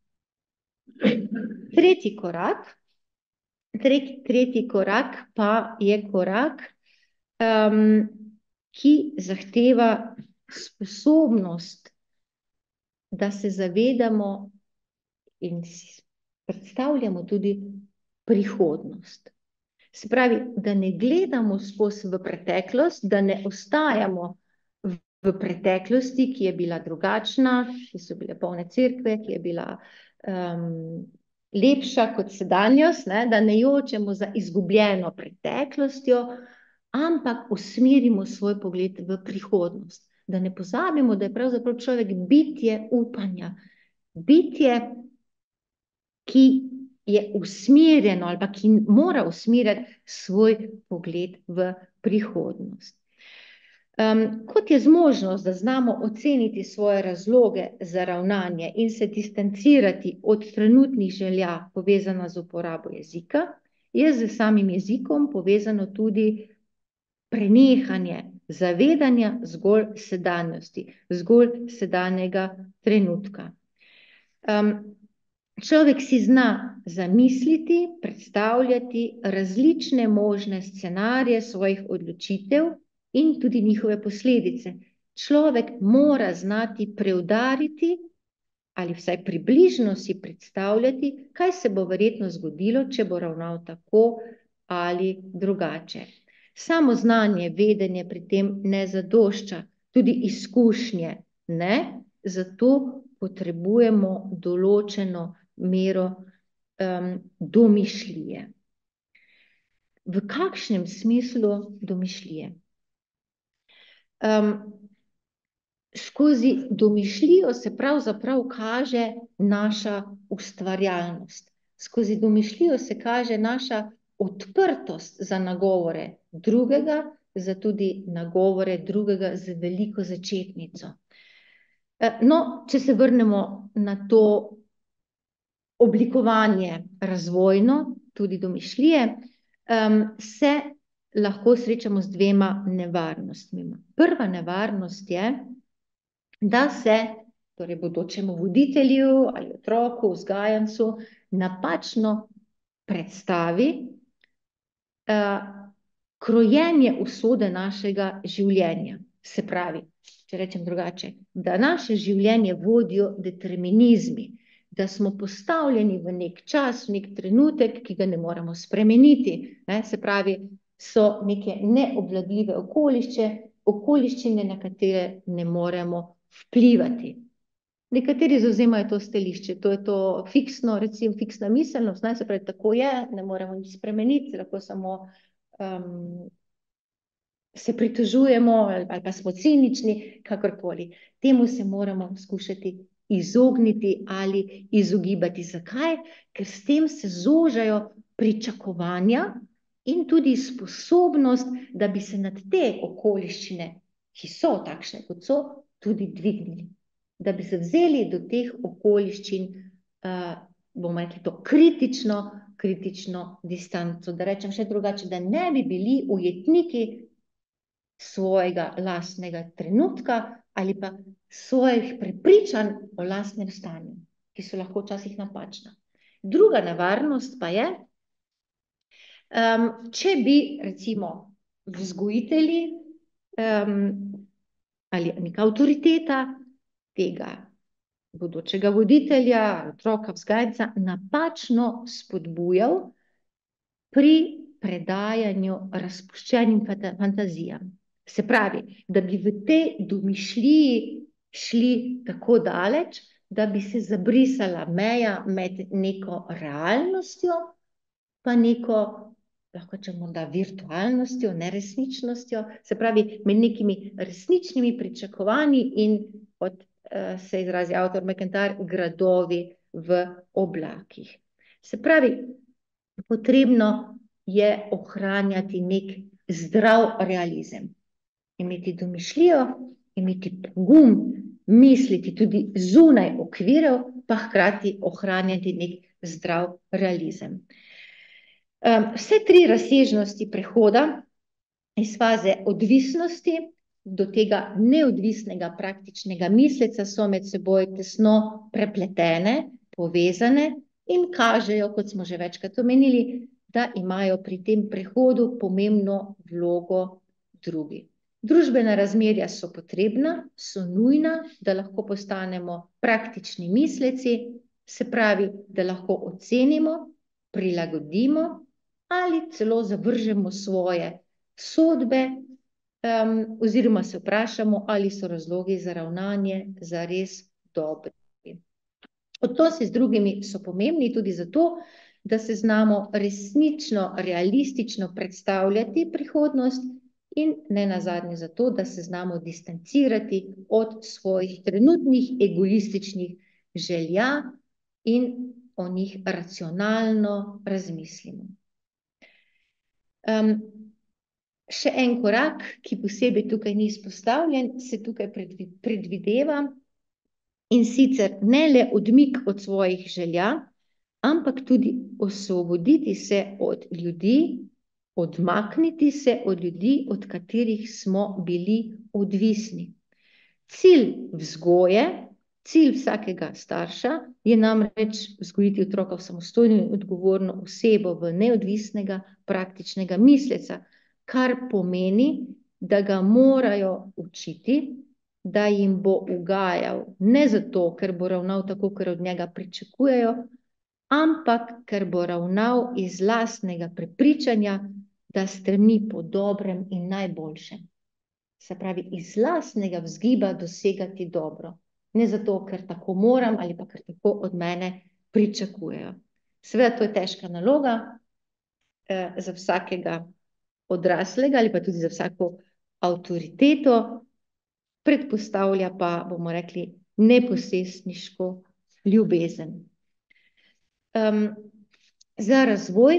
tretji korak, tretji, tretji korak pa je korak, um, ki zahteva sposobnost, da se zavedamo in si predstavljamo tudi prihodnost. Se pravi, da ne gledamo skozi v preteklost, da ne ostajamo v, v preteklosti, ki je bila drugačna, ki so bile polne cerkve, ki je bila um, lepša kot sedanjost, ne? Da ne jočemo za izgubljeno preteklostjo, ampak usmerimo svoj pogled v prihodnost. Da ne pozabimo, da je pravzaprav človek bitje upanja, bitje, ki je usmerjeno ali pa ki mora usmerjati svoj pogled v prihodnost. Um, kot je zmožnost, da znamo oceniti svoje razloge za ravnanje in se distancirati od trenutnih želja povezana z uporabo jezika, je z samim jezikom povezano tudi prenehanje zavedanja zgolj sedanjosti, zgolj sedanjega trenutka. Um, Človek si zna zamisliti, predstavljati različne možne scenarije svojih odločitev in tudi njihove posledice. Človek mora znati preudariti ali vsaj približno si predstavljati, kaj se bo verjetno zgodilo, če bo ravnal tako ali drugače. Samo znanje, vedenje pri tem ne zadošča, tudi izkušnje ne, zato potrebujemo določeno mero um, domišljije. V kakšnem smislu domišljije? Um, skozi domišljijo se pravzaprav kaže naša ustvarjalnost. Skozi domišljijo se kaže naša odprtost za nagovore drugega, za tudi nagovore drugega z veliko začetnico. No, če se vrnemo na to oblikovanje razvojno, tudi domišljije, um, se lahko srečamo z dvema nevarnostmi. Prva nevarnost je, da se torej bodočemu voditelju ali otroku, vzgajancu napačno predstavi uh, krojenje usode našega življenja. Se pravi, če rečem drugače, da naše življenje vodijo determinizmi, da smo postavljeni v nek čas, v nek trenutek, ki ga ne moremo spremeniti. Ne? Se pravi, so neke neobvladljive okolišče, okoliščine, na katere ne moremo vplivati. Nekateri zavzemajo to stališče, to je to fiksno, recimo fiksna miselnost, ne? Se pravi, tako je, ne moremo nič spremeniti, lahko samo um, se pritožujemo ali pa smo cinični, kakorkoli. Temu se moramo skušati izogniti ali izogibati. Zakaj? Ker s tem se zožajo pričakovanja in tudi sposobnost, da bi se nad te okoliščine, ki so takšne, kot so, tudi dvignili. Da bi se vzeli do teh okoliščin, uh, bomo rekli to, kritično, kritično distanco. Da rečem še drugače, da ne bi bili ujetniki svojega lastnega trenutka ali pa svojih prepričanj o lastnem stanju, ki so lahko včasih napačna. Druga nevarnost pa je, um, če bi recimo vzgojitelji um, ali neka avtoriteta tega bodočega voditelja, otroka, vzgajca, napačno spodbujal pri predajanju razpuščenim fantazijam. Se pravi, da bi v tej domišljiji šli tako daleč, da bi se zabrisala meja med neko realnostjo, pa neko, lahko če morda virtualnostjo, neresničnostjo, se pravi, med nekimi resničnimi pričakovanji in, kot uh, se izrazi avtor McIntyre, gradovi v oblakih. Se pravi, potrebno je ohranjati nek zdrav realizem, imeti domišljijo, imeti pogum, misliti tudi zunaj okvirov, pa hkrati ohranjati nek zdrav realizem. Um, vse tri razsežnosti prehoda iz faze odvisnosti do tega neodvisnega praktičnega misleca so med seboj tesno prepletene, povezane in kažejo, kot smo že večkrat omenili, da imajo pri tem prehodu pomembno vlogo drugi. Družbena razmerja so potrebna, so nujna, da lahko postanemo praktični misleci, se pravi, da lahko ocenimo, prilagodimo ali celo zavržemo svoje sodbe, um, oziroma se vprašamo, ali so razlogi za ravnanje zares dobri. Odnosi z drugimi so pomembni tudi zato, da se znamo resnično, realistično predstavljati prihodnost in ne nazadnje zato, da se znamo distancirati od svojih trenutnih egoističnih želja in o njih racionalno razmislimo. Um, še en korak, ki posebej tukaj ni izpostavljen, se tukaj predvideva, in sicer ne le odmik od svojih želja, ampak tudi osvoboditi se od ljudi, odmakniti se od ljudi, od katerih smo bili odvisni. Cilj vzgoje, cilj vsakega starša je namreč vzgojiti otroka v samostojno in odgovorno osebo, v neodvisnega praktičnega misleca, kar pomeni, da ga morajo učiti, da jim bo ugajal ne zato, ker bo ravnal tako, ker od njega pričakujejo, ampak ker bo ravnal iz lastnega prepričanja, da stremi po dobrem in najboljšem. Se pravi, iz lastnega vzgiba dosegati dobro. Ne zato, ker tako moram ali pa ker tako od mene pričakujejo. Seveda, to je težka naloga eh, za vsakega odraslega ali pa tudi za vsako avtoriteto, predpostavlja pa, bomo rekli, neposestniško ljubezen. Um, za razvoj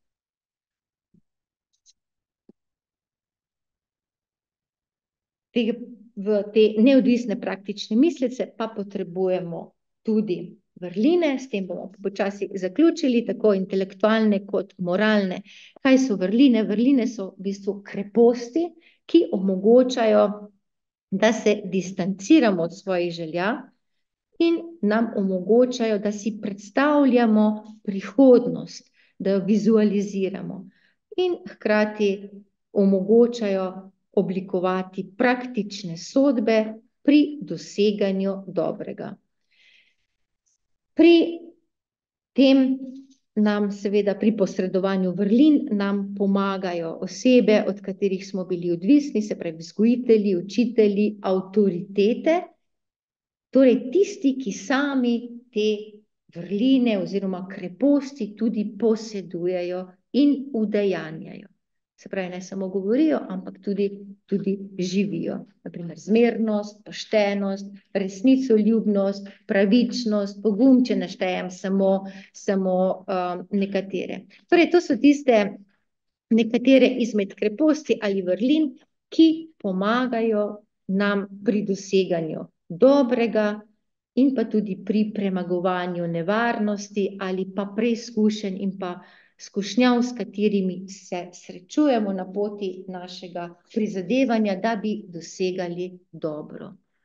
te, v te neodvisne praktične mislece pa potrebujemo tudi vrline, s tem bomo počasi zaključili, tako intelektualne kot moralne. Kaj so vrline? Vrline so v bistvu kreposti, ki omogočajo, da se distanciramo od svojih želja in nam omogočajo, da si predstavljamo prihodnost, da jo vizualiziramo in hkrati omogočajo oblikovati praktične sodbe pri doseganju dobrega. Pri tem nam seveda pri posredovanju vrlin nam pomagajo osebe, od katerih smo bili odvisni, se pravi vzgojitelji, učitelji, avtoritete, torej tisti, ki sami te vrline oziroma kreposti tudi posedujejo in udejanjajo. Se pravi, ne samo govorijo, ampak tudi, tudi živijo. Na primer, zmernost, poštenost, resnicoljubnost, pravičnost, pogum, če naštejem samo, samo um, nekatere. Torej, to so tiste nekatere izmed kreposti ali vrlin, ki pomagajo nam pri doseganju dobrega in pa tudi pri premagovanju nevarnosti ali pa preizkušenj in pa skušnjav, s katerimi se srečujemo na poti našega prizadevanja, da bi dosegali dobro.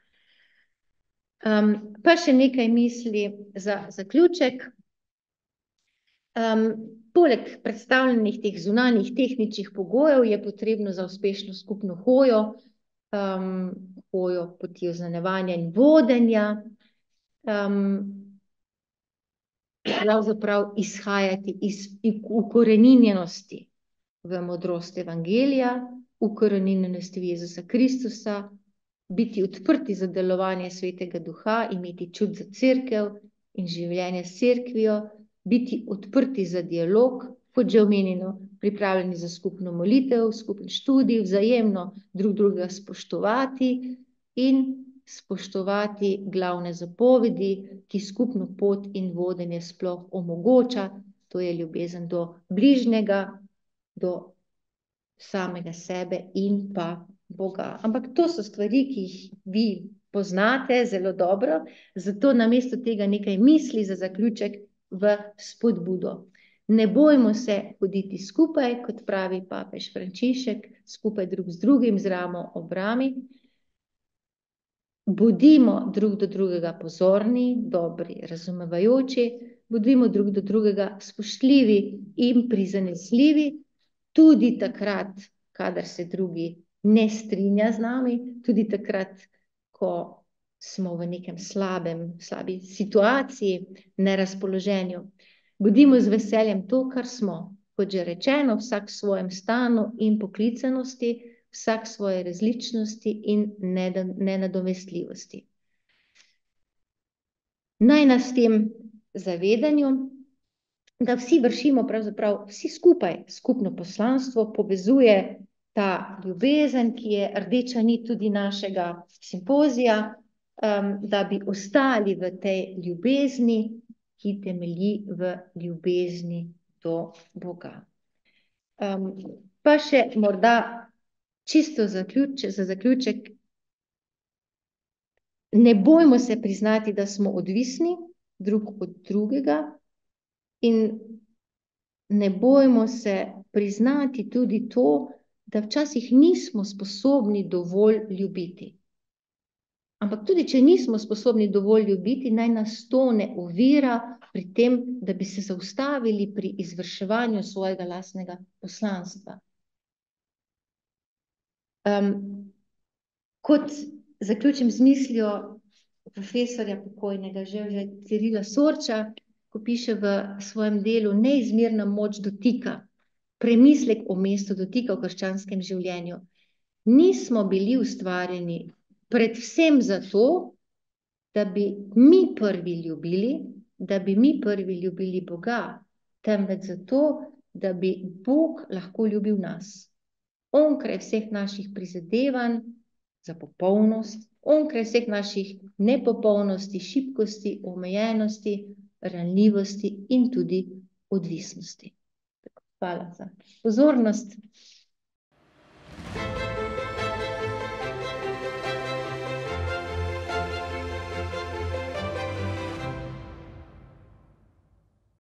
Um, pa še nekaj misli za zaključek. Um, poleg predstavljenih teh zunanjih tehničnih pogojev je potrebno za uspešno skupno hojo um, hojo poti oznanjevanja in vodenja, um, pravzaprav izhajati iz ukoreninjenosti v modrost evangelija, ukoreninjenosti v Jezusa Kristusa, biti odprti za delovanje Svetega Duha, imeti čut za cerkev in življenje s cerkvijo, biti odprti za dialog, kot že omenjeno, pripravljeni za skupno molitev, skupen študij, vzajemno drug drugega spoštovati in spoštovati glavne zapovedi, ki skupno pot in vodenje sploh omogoča, to je ljubezen do bližnjega, do samega sebe in pa Boga. Ampak to so stvari, ki jih vi poznate zelo dobro, zato namesto tega nekaj misli za zaključek v spodbudo. Ne bojmo se hoditi skupaj, kot pravi papež Frančišek, skupaj drug z drugim, z ramo ob rami. Bodimo drug do drugega pozorni, dobri, razumevajoči, bodimo drug do drugega spoštljivi in prizanesljivi, tudi takrat, kadar se drugi ne strinja z nami, tudi takrat, ko smo v nekem slabem, slabi situaciji, nerazpoloženju. Bodimo z veseljem to, kar smo, kot že rečeno, vsak v svojem stanu in poklicanosti, vsak svoje različnosti in nenadomestljivosti. Naj nas v tem zavedanju, da vsi vršimo pravzaprav vsi skupaj skupno poslanstvo, povezuje ta ljubezen, ki je rdeča nit tudi našega simpozija, um, da bi ostali v tej ljubezni, ki temelji v ljubezni do Boga. Um, pa še morda čisto zaključ, za zaključek, ne bojmo se priznati, da smo odvisni drug od drugega in ne bojmo se priznati tudi to, da včasih nismo sposobni dovolj ljubiti. Ampak tudi, če nismo sposobni dovolj ljubiti, naj nas to ne ovira pri tem, da bi se zaustavili pri izvrševanju svojega lastnega poslanstva. Um, kot zaključim z mislijo profesorja pokojnega Ževža Cirila Sorča, ko piše v svojem delu Neizmerna moč dotika, premislek o mestu dotika v krščanskem življenju. Nismo bili ustvarjeni predvsem zato, da bi mi prvi ljubili, da bi mi prvi ljubili Boga, temveč zato, da bi Bog lahko ljubil nas. Onkraj vseh naših prizadevanj za popolnost, onkraj vseh naših nepopolnosti, šibkosti, omejenosti, ranljivosti in tudi odvisnosti. Hvala za pozornost.